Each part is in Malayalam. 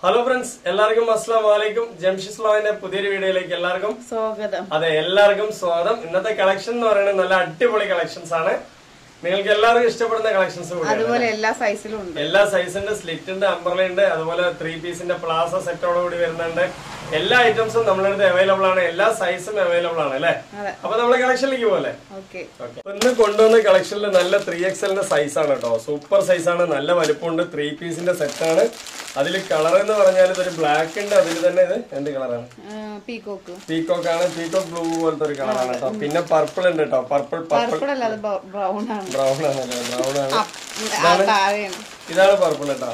Hello friends, എല്ലാവർക്കും അസ്സലാമു അലൈക്കും. ജംഷിസ് വ്ലോഗിന്റെ പുതിയൊരു വീഡിയോയിലേക്ക് എല്ലാവർക്കും സ്വാഗതം. അതെ, എല്ലാവർക്കും സ്വാഗതം. ഇന്നത്തെ കളക്ഷൻ എന്ന് പറയുന്നത് നല്ല അടിപൊളി കളക്ഷൻസ് ആണ്. നിങ്ങൾക്ക് എല്ലാവർക്കും ഇഷ്ടപ്പെടുന്ന കളക്ഷൻസ് കൂടിയാണ്. അതുപോലെ എല്ലാ സൈസിലും ഉണ്ട്. എല്ലാ സൈസിന്റെ സ്ലിറ്റ് ഉണ്ട്, അംബ്രല ഉണ്ട്, അതുപോലെ 3 പീസിന്റെ പ്ലാസ സെറ്റോട് കൂടി വരുന്നുണ്ട്. എല്ലാ ഐറ്റംസും നമ്മുടെ അടുത്ത് അവൈലബിൾ ആണ്. എല്ലാ സൈസും അവൈലബിൾ ആണ് അല്ലേ? അപ്പൊ നമ്മള് കളക്ഷനിലേക്ക് പോലെ ഇന്ന് കൊണ്ടുവന്ന കളക്ഷനിൽ നല്ല 3XL സൈസ് ആണ് കേട്ടോ. സൂപ്പർ സൈസ് ആണ്, നല്ല വലുപ്പമുണ്ട്. 3 പീസിന്റെ സെറ്റ് ആണ്. അതിൽ കളർ എന്ന് പറഞ്ഞാൽ ഇതൊരു ബ്ലാക്ക് ഉണ്ട്. അതിൽ തന്നെ ഇത് എന്ത് കളറാണ്? പീകോക്ക് ആണ്. പീകോക്ക് ബ്ലൂ പോലത്തെ ഒരു കളറാണ് കേട്ടോ. പിന്നെ പർപ്പിൾ ഉണ്ട് കേട്ടോ. ബ്രൗൺ ആണല്ലേ? ബ്രൗൺ ആണ്. ഇതാണ് പർപ്പിൾ കേട്ടോ.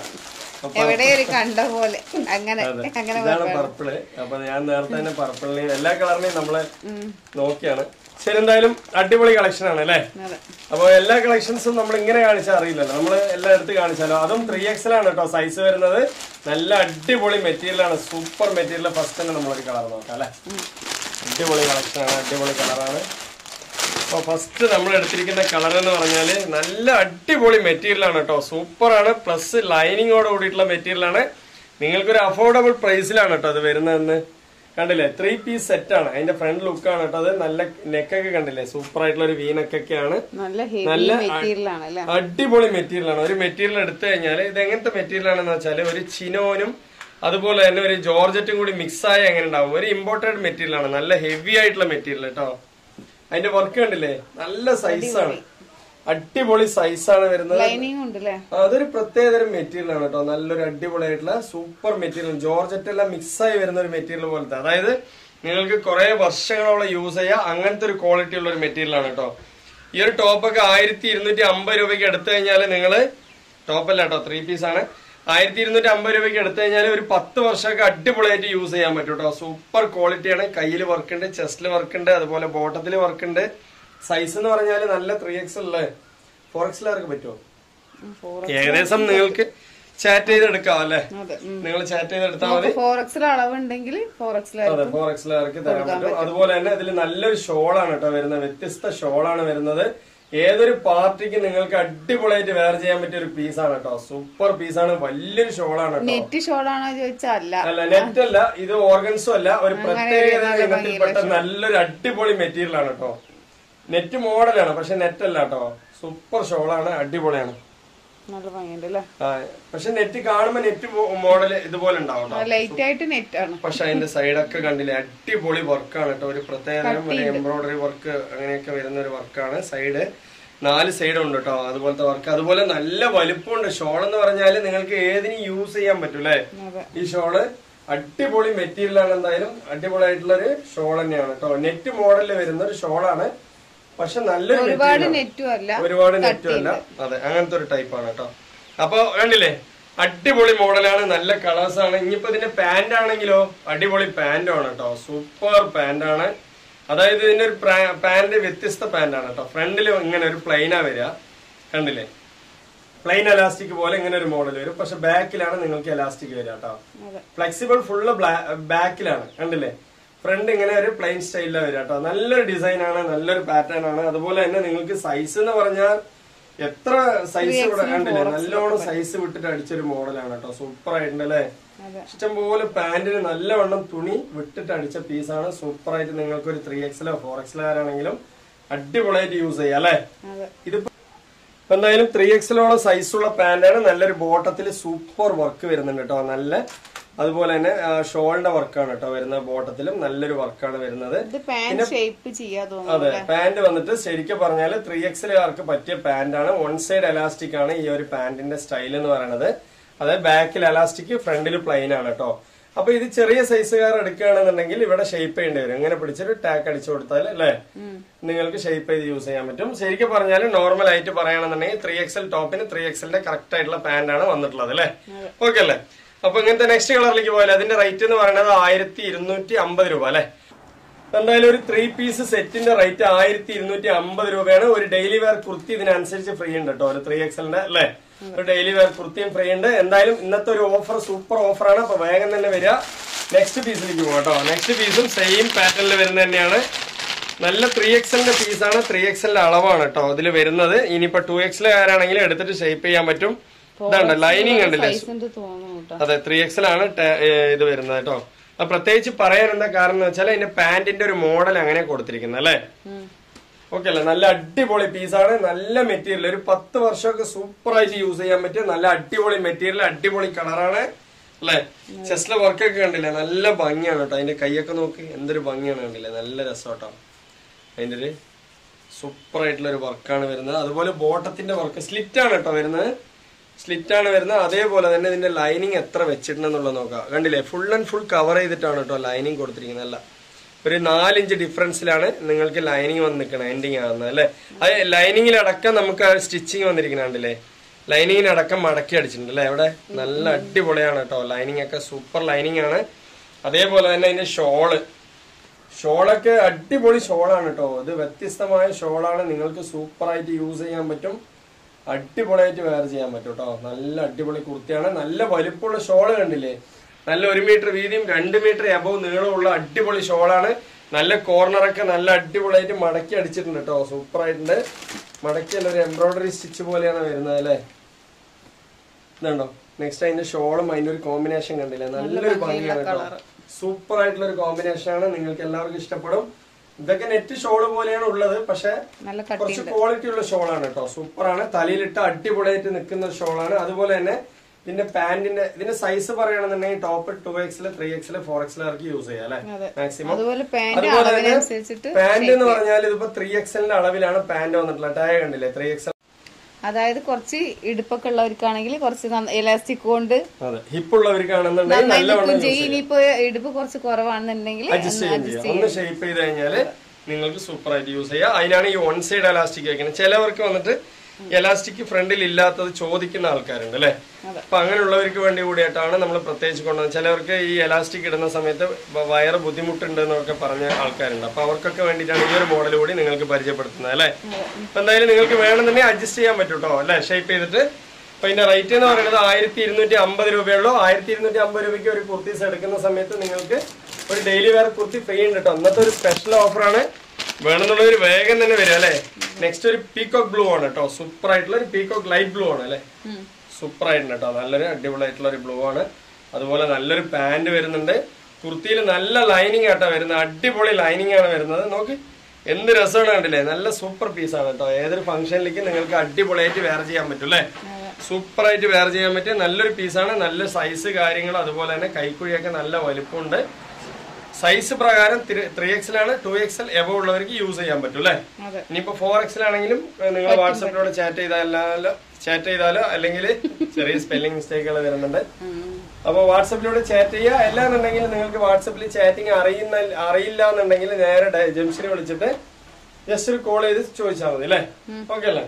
ഇതാണ് പർപ്പിള്. അപ്പൊ ഞാൻ നേരത്തെ തന്നെ പർപ്പിളിനെയും എല്ലാ കളറിനെയും നമ്മള് നോക്കിയാണ്. ശരി, എന്തായാലും അടിപൊളി കളക്ഷൻ ആണ് അല്ലേ? അപ്പൊ എല്ലാ കളക്ഷൻസും നമ്മൾ ഇങ്ങനെ കാണിച്ചാൽ അറിയില്ലല്ലോ, നമ്മള് എല്ലാം എടുത്ത് കാണിച്ചാലോ. അതും 3XL ആണ് കേട്ടോ സൈസ് വരുന്നത്. നല്ല അടിപൊളി മെറ്റീരിയൽ ആണ്, സൂപ്പർ മെറ്റീരിയൽ. ഫസ്റ്റ് തന്നെ നമ്മളൊരു കളർ നോക്കാം അല്ലെ. അടിപൊളി കളക്ഷൻ ആണ്, അടിപൊളി കളറാണ്. അപ്പൊ ഫസ്റ്റ് നമ്മൾ എടുത്തിരിക്കുന്ന കളർ എന്ന് പറഞ്ഞാല് നല്ല അടിപൊളി മെറ്റീരിയൽ ആണ് കേട്ടോ. സൂപ്പർ ആണ്, പ്ലസ് ലൈനിങ്ങോട് കൂടിയിട്ടുള്ള മെറ്റീരിയൽ ആണ്. നിങ്ങൾക്കൊരു അഫോർഡബിൾ പ്രൈസിലാണ് കേട്ടോ അത് വരുന്നതെന്ന്. കണ്ടില്ലേ, 3 പീസ് സെറ്റ് ആണ്. അതിന്റെ ഫ്രണ്ട് ലുക്ക് ആണ് കേട്ടോ. അത് നല്ല നെക്കൊക്കെ കണ്ടില്ലേ, സൂപ്പർ ആയിട്ടുള്ള ഒരു വീനക്കൊക്കെയാണ്. നല്ല അടിപൊളി മെറ്റീരിയൽ ആണ്. ഒരു മെറ്റീരിയൽ എടുത്തു കഴിഞ്ഞാല് ഇത് എങ്ങനത്തെ മെറ്റീരിയൽ ആണെന്ന് വെച്ചാല് ഒരു ചിനോനും അതുപോലെ തന്നെ ഒരു ജോർജറ്റും കൂടി മിക്സ് ആയ എങ്ങനെ ഉണ്ടാവും. ഒരു ഇമ്പോർട്ടഡ് മെറ്റീരിയൽ ആണ്, നല്ല ഹെവി ആയിട്ടുള്ള മെറ്റീരിയൽ കേട്ടോ. അതിന്റെ വർക്ക് കണ്ടില്ലേ, നല്ല സൈസാണ്, അടിപൊളി സൈസാണ് വരുന്നത്. അതൊരു പ്രത്യേകതരം മെറ്റീരിയൽ ആണ് കേട്ടോ. നല്ലൊരു അടിപൊളി ആയിട്ടുള്ള സൂപ്പർ മെറ്റീരിയൽ, ജോർജറ്റ് എല്ലാം മിക്സ് ആയി വരുന്ന ഒരു മെറ്റീരിയൽ പോലത്തെ. അതായത് നിങ്ങൾക്ക് കുറെ വർഷങ്ങളോളം യൂസ് ചെയ്യാം, അങ്ങനത്തെ ഒരു ക്വാളിറ്റി ഉള്ള ഒരു മെറ്റീരിയൽ ആണ് കേട്ടോ. ഈ ഒരു ടോപ്പൊക്കെ 1250 രൂപയ്ക്ക് എടുത്തു കഴിഞ്ഞാൽ നിങ്ങള് ടോപ്പല്ല കേട്ടോ, 3 പീസ് ആണ്. 1250 രൂപയ്ക്ക് എടുത്തു കഴിഞ്ഞാൽ ഒരു 10 വർഷമൊക്കെ അടിപൊളിയായിട്ട് യൂസ് ചെയ്യാൻ പറ്റും കേട്ടോ. സൂപ്പർ ക്വാളിറ്റിയാണ്. കയ്യിൽ വർക്ക് ഉണ്ട്, ചെസ്റ്റിൽ വർക്ക് ഉണ്ട്, അതുപോലെ ബോട്ടത്തിൽ വർക്ക് ഉണ്ട്. സൈസ് എന്ന് പറഞ്ഞാൽ നല്ല 3XL അല്ലേ? 4XL ആർക്ക് പറ്റുമോ? ഏകദേശം നിങ്ങൾക്ക് ചാറ്റ് ചെയ്തെടുക്കാം അല്ലെ? നിങ്ങൾ ചാറ്റ് ചെയ്തെടുത്താൽ മതി. 4XL അളവുണ്ടെങ്കിൽ 4XL ആർക്ക് തരാൻ പറ്റും. അതുപോലെ തന്നെ ഇതിൽ നല്ലൊരു ഷോളാണ് കേട്ടോ വരുന്നത്. വ്യത്യസ്ത ഷോളാണ് വരുന്നത്. ഏതൊരു പാർട്ടിക്ക് നിങ്ങൾക്ക് അടിപൊളിയായിട്ട് വെയർ ചെയ്യാൻ പറ്റിയ ഒരു പീസാണ് കേട്ടോ. സൂപ്പർ പീസാണ്, വലിയൊരു ഷോളാണ് കേട്ടോ. നെറ്റ് ഷോളാണോ ചോദിച്ചാൽ അല്ല, നെറ്റ് അല്ല, ഇത് ഓർഗൻസും അല്ല. ഒരു പ്രത്യേക ഇനത്തിൽപ്പെട്ട നല്ലൊരു അടിപൊളി മെറ്റീരിയൽ ആണ് കേട്ടോ. നെറ്റ് മോഡലാണ്, പക്ഷെ നെറ്റ് അല്ല കേട്ടോ. സൂപ്പർ ഷോളാണ്, അടിപൊളിയാണ്. പക്ഷെ നെറ്റ് കാണുമ്പോ നെറ്റ് മോഡൽ ഇതുപോലെ ഉണ്ടാവും, പക്ഷെ അതിന്റെ സൈഡൊക്കെ കണ്ടില്ലേ, അടിപൊളി വർക്കാണ് കേട്ടോ. ഒരു പ്രത്യേക എംബ്രോയിഡറി വർക്ക് അങ്ങനെയൊക്കെ വരുന്ന ഒരു വർക്കാണ്. സൈഡ് 4 സൈഡ് ഉണ്ട് കേട്ടോ, അതുപോലത്തെ വർക്ക്. അതുപോലെ നല്ല വലുപ്പമുണ്ട്. ഷോൾ എന്ന് പറഞ്ഞാല് നിങ്ങൾക്ക് ഏതിനും യൂസ് ചെയ്യാൻ പറ്റും അല്ലെ? ഈ ഷോള് അടിപൊളി മെറ്റീരിയൽ ആണ്. എന്തായാലും അടിപൊളിയായിട്ടുള്ള ഒരു ഷോൾ തന്നെയാണ് കേട്ടോ. നെറ്റ് മോഡലിൽ വരുന്ന ഒരു ഷോളാണ്, പക്ഷെ നല്ലൊരു ഒരുപാട് നെറ്റും അല്ല. അതെ, അങ്ങനത്തെ ഒരു ടൈപ്പാണ് കേട്ടോ. അപ്പൊ കണ്ടില്ലേ, അടിപൊളി മോഡലാണ്, നല്ല കളേഴ്സ് ആണ്. ഇനിയിപ്പോ ഇതിന്റെ പാന്റ് ആണെങ്കിലോ അടിപൊളി പാന്റും ആണ് കേട്ടോ. സൂപ്പർ പാന്റ് ആണ്. അതായത് ഇതിന്റെ ഒരു പാന്റ് വ്യത്യസ്ത പാന്റ് ആണ് കേട്ടോ. ഫ്രണ്ടില് ഇങ്ങനെ ഒരു പ്ലെയിനാ വരിക, കണ്ടില്ലേ, പ്ലെയിൻ എലാസ്റ്റിക് പോലെ ഇങ്ങനെ ഒരു മോഡൽ വരും. പക്ഷെ ബാക്കിലാണ് നിങ്ങൾക്ക് എലാസ്റ്റിക് വരിക കേട്ടോ. ഫ്ലെക്സിബിൾ ഫുള്ള് ബാക്കിലാണ്, കണ്ടില്ലേ. ഫ്രണ്ട് ഇങ്ങനെ ഒരു പ്ലെയിൻ സ്റ്റൈലിലാണ് വരിക കേട്ടോ. നല്ലൊരു ഡിസൈൻ ആണ്, നല്ലൊരു പാറ്റേൺ ആണ്. അതുപോലെ തന്നെ നിങ്ങൾക്ക് സൈസ് എന്ന് പറഞ്ഞാൽ എത്ര സൈസ് ഇവിടെ കണ്ടില്ലേ, നല്ലോണം സൈസ് വിട്ടിട്ട് അടിച്ചൊരു മോഡലാണ് കേട്ടോ. സൂപ്പർ ആയിട്ടുണ്ട് അല്ലെ? ഇഷ്ടംപോലെ പാന്റിന് നല്ലവണ്ണം തുണി വിട്ടിട്ട് അടിച്ച പീസാണ്. സൂപ്പർ ആയിട്ട് നിങ്ങൾക്ക് ഒരു 3XL 4XL ആണെങ്കിലും അടിപൊളിയായിട്ട് യൂസ് ചെയ്യാം അല്ലെ? ഇതിപ്പോ എന്തായാലും 3XL സൈസുള്ള പാന്റാണ്. നല്ലൊരു ബോട്ടത്തിൽ സൂപ്പർ വർക്ക് വരുന്നുണ്ട് കേട്ടോ. നല്ല അതുപോലെ തന്നെ ഷോളിന്റെ വർക്കാണ് കേട്ടോ വരുന്നത്. ബോട്ടത്തിലും നല്ലൊരു വർക്കാണ് വരുന്നത്. അതെ, പാന്റ് വന്നിട്ട് ശരിക്കും പറഞ്ഞാല് 3XL ആർക്ക് പറ്റിയ പാന്റാണ്. 1 സൈഡ് എലാസ്റ്റിക് ആണ് ഈ ഒരു പാന്റിന്റെ സ്റ്റൈൽ എന്ന് പറയുന്നത്. അതായത് ബാക്കിൽ എലാസ്റ്റിക്, ഫ്രണ്ടിൽ പ്ലെയിൻ ആണ് കേട്ടോ. അപ്പൊ ഇത് ചെറിയ സൈസുകാർ എടുക്കുകയാണെന്നുണ്ടെങ്കിൽ ഇവിടെ ഷേപ്പ് ചെയ്യേണ്ടി വരും. ഇങ്ങനെ പിടിച്ചിട്ട് ടാക്ക് അടിച്ചു കൊടുത്താൽ അല്ലെ നിങ്ങൾക്ക് ഷേപ്പ് ചെയ്ത് യൂസ് ചെയ്യാൻ പറ്റും. ശരിക്കും പറഞ്ഞാൽ നോർമൽ ആയിട്ട് പറയുകയാണെന്നുണ്ടെങ്കിൽ 3XL ടോപ്പിന് 3XLന്റെ കറക്റ്റ് ആയിട്ടുള്ള പാന്റാണ് വന്നിട്ടുള്ളത് അല്ലെ? ഓക്കെ അല്ലേ? അപ്പൊ ഇങ്ങനത്തെ നെക്സ്റ്റ് കളറിലേക്ക് പോയാലും അതിന്റെ റേറ്റ് എന്ന് പറയുന്നത് 1250 രൂപ അല്ലെ? എന്തായാലും ഒരു 3 പീസ് സെറ്റിന്റെ റേറ്റ് 1250 രൂപയാണ്. ഒരു ഡെയിലി വെയർ കുർത്തി ഇതിനനുസരിച്ച് ഫ്രീ ഉണ്ട് കേട്ടോ. ഒരു 3XLന്റെ അല്ലെ? ഒരു ഡെയിലി വെയർ കുർത്തിയും ഫ്രീ ഉണ്ട്. എന്തായാലും ഇന്നത്തെ ഒരു ഓഫർ സൂപ്പർ ഓഫറാണ്. അപ്പൊ വേഗം തന്നെ വരിക. നെക്സ്റ്റ് പീസിലേക്ക് പോകാം കേട്ടോ. നെക്സ്റ്റ് പീസും സെയിം പാറ്റേണിൽ വരുന്നത് തന്നെയാണ്. നല്ല 3XLന്റെ പീസാണ്. 3XLന്റെ അളവാണ് കേട്ടോ ഇതിൽ വരുന്നത്. ഇനിയിപ്പോ 2XL ആരാണെങ്കിലും എടുത്തിട്ട് ഷേപ്പ് ചെയ്യാൻ പറ്റും. ഇതാണ്ട് ലൈനിങ് കണ്ടില്ലേ? അതെ 3XL ആണ് ഇത് വരുന്നത് കേട്ടോ. അത് പ്രത്യേകിച്ച് പറയാൻ എന്താ കാരണം എന്ന് വെച്ചാൽ അതിന്റെ പാന്റിന്റെ ഒരു മോഡൽ അങ്ങനെ കൊടുത്തിരിക്കുന്നത് അല്ലേ. ഓക്കെ അല്ലേ? നല്ല അടിപൊളി പീസാണ്, നല്ല മെറ്റീരിയൽ, ഒരു 10 വർഷമൊക്കെ സൂപ്പർ ആയിട്ട് യൂസ് ചെയ്യാൻ പറ്റിയ നല്ല അടിപൊളി മെറ്റീരിയൽ, അടിപൊളി കളറാണ് അല്ലെ. ചെസ്റ്റിലെ വർക്കൊക്കെ കണ്ടില്ലേ? നല്ല ഭംഗിയാണ് കേട്ടോ. അതിന്റെ കൈയൊക്കെ നോക്കി എന്തൊരു ഭംഗിയാണ് കണ്ടില്ലേ? നല്ല രസം കേട്ടോ. അതിന്റെ ഒരു സൂപ്പർ ആയിട്ടുള്ള ഒരു വർക്കാണ് വരുന്നത്. അതുപോലെ ബോട്ടത്തിന്റെ വർക്ക് സ്ലിറ്റ് ആണ് കേട്ടോ വരുന്നത്, സ്ലിറ്റ് ആണ് വരുന്നത്. അതേപോലെ തന്നെ ഇതിന്റെ ലൈനിങ് എത്ര വെച്ചിട്ടുണ്ടെന്നുള്ളത് നോക്കാം. കണ്ടില്ലേ? ഫുൾ ആൻഡ് ഫുൾ കവർ ചെയ്തിട്ടാണ് കേട്ടോ ലൈനിങ് കൊടുത്തിരിക്കുന്നത്. അല്ല ഒരു 4 ഇഞ്ച് ഡിഫറൻസിലാണ് നിങ്ങൾക്ക് ലൈനിങ് വന്ന് നിൽക്കണം, എൻഡിങ് ആകുന്നത് അല്ലെ. അത് ലൈനിങ്ങിലടക്കം നമുക്ക് സ്റ്റിച്ചിങ് വന്നിരിക്കുന്നുണ്ടല്ലേ, ലൈനിങ്ങിനടക്കം മടക്കി അടിച്ചിട്ടുണ്ട് അല്ലെ. ഇവിടെ നല്ല അടിപൊളിയാണ് കേട്ടോ. ലൈനിങ് ഒക്കെ സൂപ്പർ ലൈനിങ് ആണ്. അതേപോലെ തന്നെ അതിന്റെ ഷോളൊക്കെ അടിപൊളി ഷോളാണ് കേട്ടോ. ഇത് വ്യത്യസ്തമായ ഷോളാണ്, നിങ്ങൾക്ക് സൂപ്പർ ആയിട്ട് യൂസ് ചെയ്യാൻ പറ്റും, അടിപൊളിയായിട്ട് വെയർ ചെയ്യാൻ പറ്റും കേട്ടോ. നല്ല അടിപൊളി കുർത്തിയാണ്. നല്ല വലിപ്പമുള്ള ഷോള് കണ്ടില്ലേ? നല്ല 1 മീറ്റർ വീതിയും 2 മീറ്റർ എബവ് നീളമുള്ള അടിപൊളി ഷോളാണ്. നല്ല കോർണറൊക്കെ നല്ല അടിപൊളിയായിട്ട് മടക്കി അടിച്ചിട്ടുണ്ട് കേട്ടോ. സൂപ്പർ ആയിട്ടുണ്ട്. മടക്കി ഒരു എംബ്രോയിഡറി സ്റ്റിച്ച് പോലെയാണ് വരുന്നത് അല്ലെ. ഇതുണ്ടോ? നെക്സ്റ്റ് അതിന്റെ ഷോളും അതിന്റെ ഒരു കോമ്പിനേഷൻ കണ്ടില്ലേ? നല്ലൊരു ഭംഗിയാണ് കേട്ടോ. സൂപ്പർ ആയിട്ടുള്ള ഒരു കോമ്പിനേഷൻ ആണ്, നിങ്ങൾക്ക് എല്ലാവർക്കും ഇഷ്ടപ്പെടും. ഇതൊക്കെ നെറ്റ് ഷോള് പോലെയാണ് ഉള്ളത്, പക്ഷെ കുറച്ച് ക്വാളിറ്റി ഉള്ള ഷോളാണ് കേട്ടോ. സൂപ്പറാണ്, തലയിലിട്ട് അടിപൊളിയായിട്ട് നിൽക്കുന്ന ഒരു ഷോളാണ്. അതുപോലെ തന്നെ ഇതിന്റെ പാന്റിന്റെ ഇതിന്റെ സൈസ് പറയുകയാണെന്നുണ്ടെങ്കിൽ ടോപ്പ് 2XL 3XL 4XL ആർക്ക് യൂസ് ചെയ്യാം അല്ലെ മാക്സിമം. അതുപോലെ തന്നെ പാന്റ് എന്ന് പറഞ്ഞാൽ ഇതിപ്പോ 3XL അളവിലാണ് പാന്റ് വന്നിട്ടുള്ളത്. ടാഗ് കണ്ടില്ലേ? 3XL, അതായത് കുറച്ച് ഇടുപ്പൊക്കെ ഉള്ളവർക്കാണെങ്കിൽ കുറച്ച് എലാസ്റ്റിക് കൊണ്ട്, ഹിപ്പ് ഉള്ളവർക്കാണെന്നുണ്ടെങ്കിൽ ഇനിയിപ്പോ ഇടുപ്പ് കുറച്ച് കുറവാണെന്നുണ്ടെങ്കിൽ ഒന്ന് ഷേപ്പ് ചെയ്ത് കഴിഞ്ഞാല് നിങ്ങൾക്ക് സൂപ്പർ ആയിട്ട് യൂസ് ചെയ്യാം. അതിനാണ് ഈ 1 സൈഡ് എലാസ്റ്റിക് വെക്കുന്നത്. ചിലവർക്ക് വന്നിട്ട് എലാസ്റ്റിക് ഫ്രണ്ടിൽ ഇല്ലാത്തത് ചോദിക്കുന്ന ആൾക്കാരുണ്ട് അല്ലെ. അപ്പൊ അങ്ങനെയുള്ളവർക്ക് വേണ്ടി കൂടിയിട്ടാണ് നമ്മൾ പ്രത്യേകിച്ച് കൊണ്ടുവന്നത്. ചിലവർക്ക് ഈ എലാസ്റ്റിക് ഇടുന്ന സമയത്ത് വയറ് ബുദ്ധിമുട്ടുണ്ട് എന്നൊക്കെ പറഞ്ഞ ആൾക്കാരുണ്ട്. അപ്പൊ അവർക്കൊക്കെ വേണ്ടിയിട്ടാണ് ഈ ഒരു മോഡൽ കൂടി നിങ്ങൾക്ക് പരിചയപ്പെടുത്തുന്നത് അല്ലെ. അപ്പൊ എന്തായാലും നിങ്ങൾക്ക് വേണമെന്നുണ്ടെങ്കിൽ അഡ്ജസ്റ്റ് ചെയ്യാൻ പറ്റും കേട്ടോ അല്ലെ, ഷേപ്പ് ചെയ്തിട്ട്. അപ്പൊ ഇതിന്റെ റേറ്റ് എന്ന് പറയുന്നത് 1250 രൂപയുള്ളൂ. 1250 രൂപയ്ക്ക് ഒരു കുർത്തീസ് എടുക്കുന്ന സമയത്ത് നിങ്ങൾക്ക് ഒരു ഡെയിലി വെയർ കുർത്തി ഫ്രീ ഉണ്ട് കേട്ടോ. അന്നത്തെ ഒരു സ്പെഷ്യൽ ഓഫറാണ്. വേണമെന്നുള്ളൊരു വേഗം തന്നെ വരും അല്ലെ. നെക്സ്റ്റ് ഒരു പീകോക്ക് ബ്ലൂ ആണ് കേട്ടോ. സൂപ്പർ ആയിട്ടുള്ള ഒരു പീകോക്ക് ലൈറ്റ് ബ്ലൂ ആണ് അല്ലെ. സൂപ്പർ ആയിട്ടുണ്ട് കേട്ടോ. നല്ലൊരു അടിപൊളിയായിട്ടുള്ള ഒരു ബ്ലൂ ആണ്. അതുപോലെ നല്ലൊരു പാന്റ് വരുന്നുണ്ട്. കുർത്തിയിൽ നല്ല ലൈനിങ് ആട്ടോ വരുന്നത്, അടിപൊളി ലൈനിങ് ആണ് വരുന്നത്. നോക്ക് എന്ത് രസമാണ് കണ്ടില്ലേ? നല്ല സൂപ്പർ പീസാണ് കേട്ടോ. ഏതൊരു ഫംഗ്ഷനിലേക്ക് നിങ്ങൾക്ക് അടിപൊളിയായിട്ട് വെയർ ചെയ്യാൻ പറ്റും അല്ലെ. സൂപ്പർ ആയിട്ട് വെയർ ചെയ്യാൻ പറ്റിയ നല്ലൊരു പീസാണ്. നല്ല സൈസ് കാര്യങ്ങൾ, അതുപോലെ തന്നെ കൈക്കുഴിയൊക്കെ നല്ല വലുപ്പമുണ്ട്. സൈസ് പ്രകാരം 3XL ആണ്. 2XL എബവ് ഉള്ളവർക്ക് യൂസ് ചെയ്യാൻ പറ്റും അല്ലെ. ഇനിയിപ്പോ 4XL ആണെങ്കിലും നിങ്ങൾ വാട്സാപ്പിലൂടെ ചാറ്റ് ചെയ്താലോ അല്ലെങ്കിൽ ചെറിയ സ്പെല്ലിംഗ് മിസ്റ്റേക്കുകൾ വരുന്നുണ്ട്. അപ്പൊ വാട്സാപ്പിലൂടെ ചാറ്റ് ചെയ്യുക. എല്ലാന്നുണ്ടെങ്കിൽ നിങ്ങൾക്ക് വാട്സാപ്പിൽ ചാറ്റിംഗ് അറിയില്ല എന്നുണ്ടെങ്കിൽ നേരെ ജംഗ്ഷനെ വിളിച്ചിട്ട് ജസ്റ്റ് ഒരു കോൾ ചെയ്ത് ചോദിച്ചാൽ മതി അല്ലെ. ഓക്കെ അല്ലേ?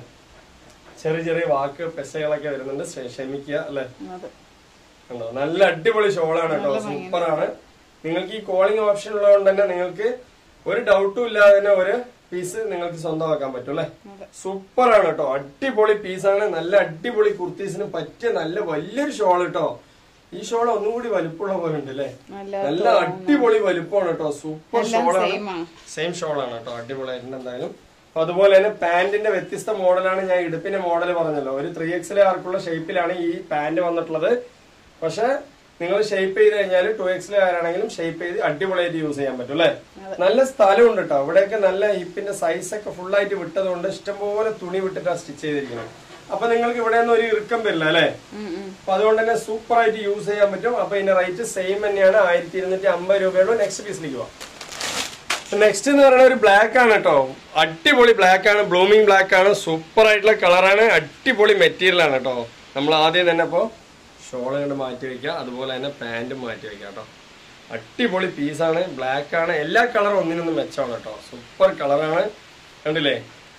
ചെറിയ വാക്ക് പെസകളൊക്കെ വരുന്നുണ്ട്, ക്ഷമിക്കുക അല്ലെ. കണ്ടോ? നല്ല അടിപൊളി ഷോളാണ് കേട്ടോ. സൂപ്പറാണ്. നിങ്ങൾക്ക് ഈ കോളിംഗ് ഓപ്ഷൻ ഉള്ളതുകൊണ്ട് തന്നെ നിങ്ങൾക്ക് ഒരു ഡൗട്ടും ഇല്ലാതെ തന്നെ ഒരു പീസ് നിങ്ങൾക്ക് സ്വന്തമാക്കാൻ പറ്റും അല്ലെ. സൂപ്പറാണ് കേട്ടോ. അടിപൊളി പീസാണ്. നല്ല അടിപൊളി കുർത്തീസിന് പറ്റിയ നല്ല വലിയൊരു ഷോൾ കേട്ടോ. ഈ ഷോൾ ഒന്നുകൂടി വലുപ്പമുള്ള പോലെ ഉണ്ട് അല്ലെ. നല്ല അടിപൊളി വലുപ്പമാണ് കേട്ടോ. സൂപ്പർ ഷോളാണ്. സെയിം ഷോളാണ് കേട്ടോ. അടിപൊളിയായിട്ടുണ്ട് എന്തായാലും. അതുപോലെ തന്നെ പാന്റിന്റെ വ്യത്യസ്ത മോഡലാണ്. ഞാൻ ഇടുപ്പിന്റെ മോഡൽ പറഞ്ഞല്ലോ. ഒരു 3XL ആർക്കുള്ള ഷേപ്പിലാണ് ഈ പാന്റ് വന്നിട്ടുള്ളത്. പക്ഷെ നിങ്ങൾ ഷേപ്പ് ചെയ്ത് കഴിഞ്ഞാൽ 2XL ആരാണെങ്കിലും ഷേപ്പ് ചെയ്ത് അടിപൊളിയായിട്ട് യൂസ് ചെയ്യാൻ പറ്റും അല്ലെ. നല്ല സ്ഥലമുണ്ട് കേട്ടോ. ഇവിടെയൊക്കെ നല്ല ഹിപ്പിന്റെ സൈസ് ഒക്കെ ഫുൾ ആയിട്ട് വിട്ടതുകൊണ്ട് ഇഷ്ടംപോലെ തുണി വിട്ടിട്ടാണ് സ്റ്റിച്ച് ചെയ്തിരിക്കുന്നത്. അപ്പൊ നിങ്ങൾക്ക് ഇവിടെ ഒന്നും ഒരു ഇറുക്കം വരില്ല അല്ലെ. അപ്പൊ അതുകൊണ്ട് തന്നെ സൂപ്പർ ആയിട്ട് യൂസ് ചെയ്യാൻ പറ്റും. അപ്പൊ ഇതിന്റെ റേറ്റ് സെയിം തന്നെയാണ്, 1250 രൂപയുള്ളൂ. നെക്സ്റ്റ് പീസിലേക്ക് പോവാം. നെക്സ്റ്റ് എന്ന് പറയുന്നത് ഒരു ബ്ലാക്ക് ആണ് കേട്ടോ. അടിപൊളി ബ്ലാക്ക് ആണ്, ബ്ലൂമിങ് ബ്ലാക്ക് ആണ്. സൂപ്പർ ആയിട്ടുള്ള കളറാണ്, അടിപൊളി മെറ്റീരിയൽ ആണ് കേട്ടോ. നമ്മൾ ആദ്യം തന്നെ ഇപ്പോ ഷോള് കണ്ട് മാറ്റി വയ്ക്കുക, അതുപോലെ തന്നെ പാന്റും മാറ്റി വയ്ക്കുക കേട്ടോ. അടിപൊളി പീസാണ്, ബ്ലാക്ക് ആണ്. എല്ലാ കളറും ഒന്നിനൊന്നും മെച്ചമാണ് കേട്ടോ. സൂപ്പർ കളറാണ്, കണ്ടില്ലേ?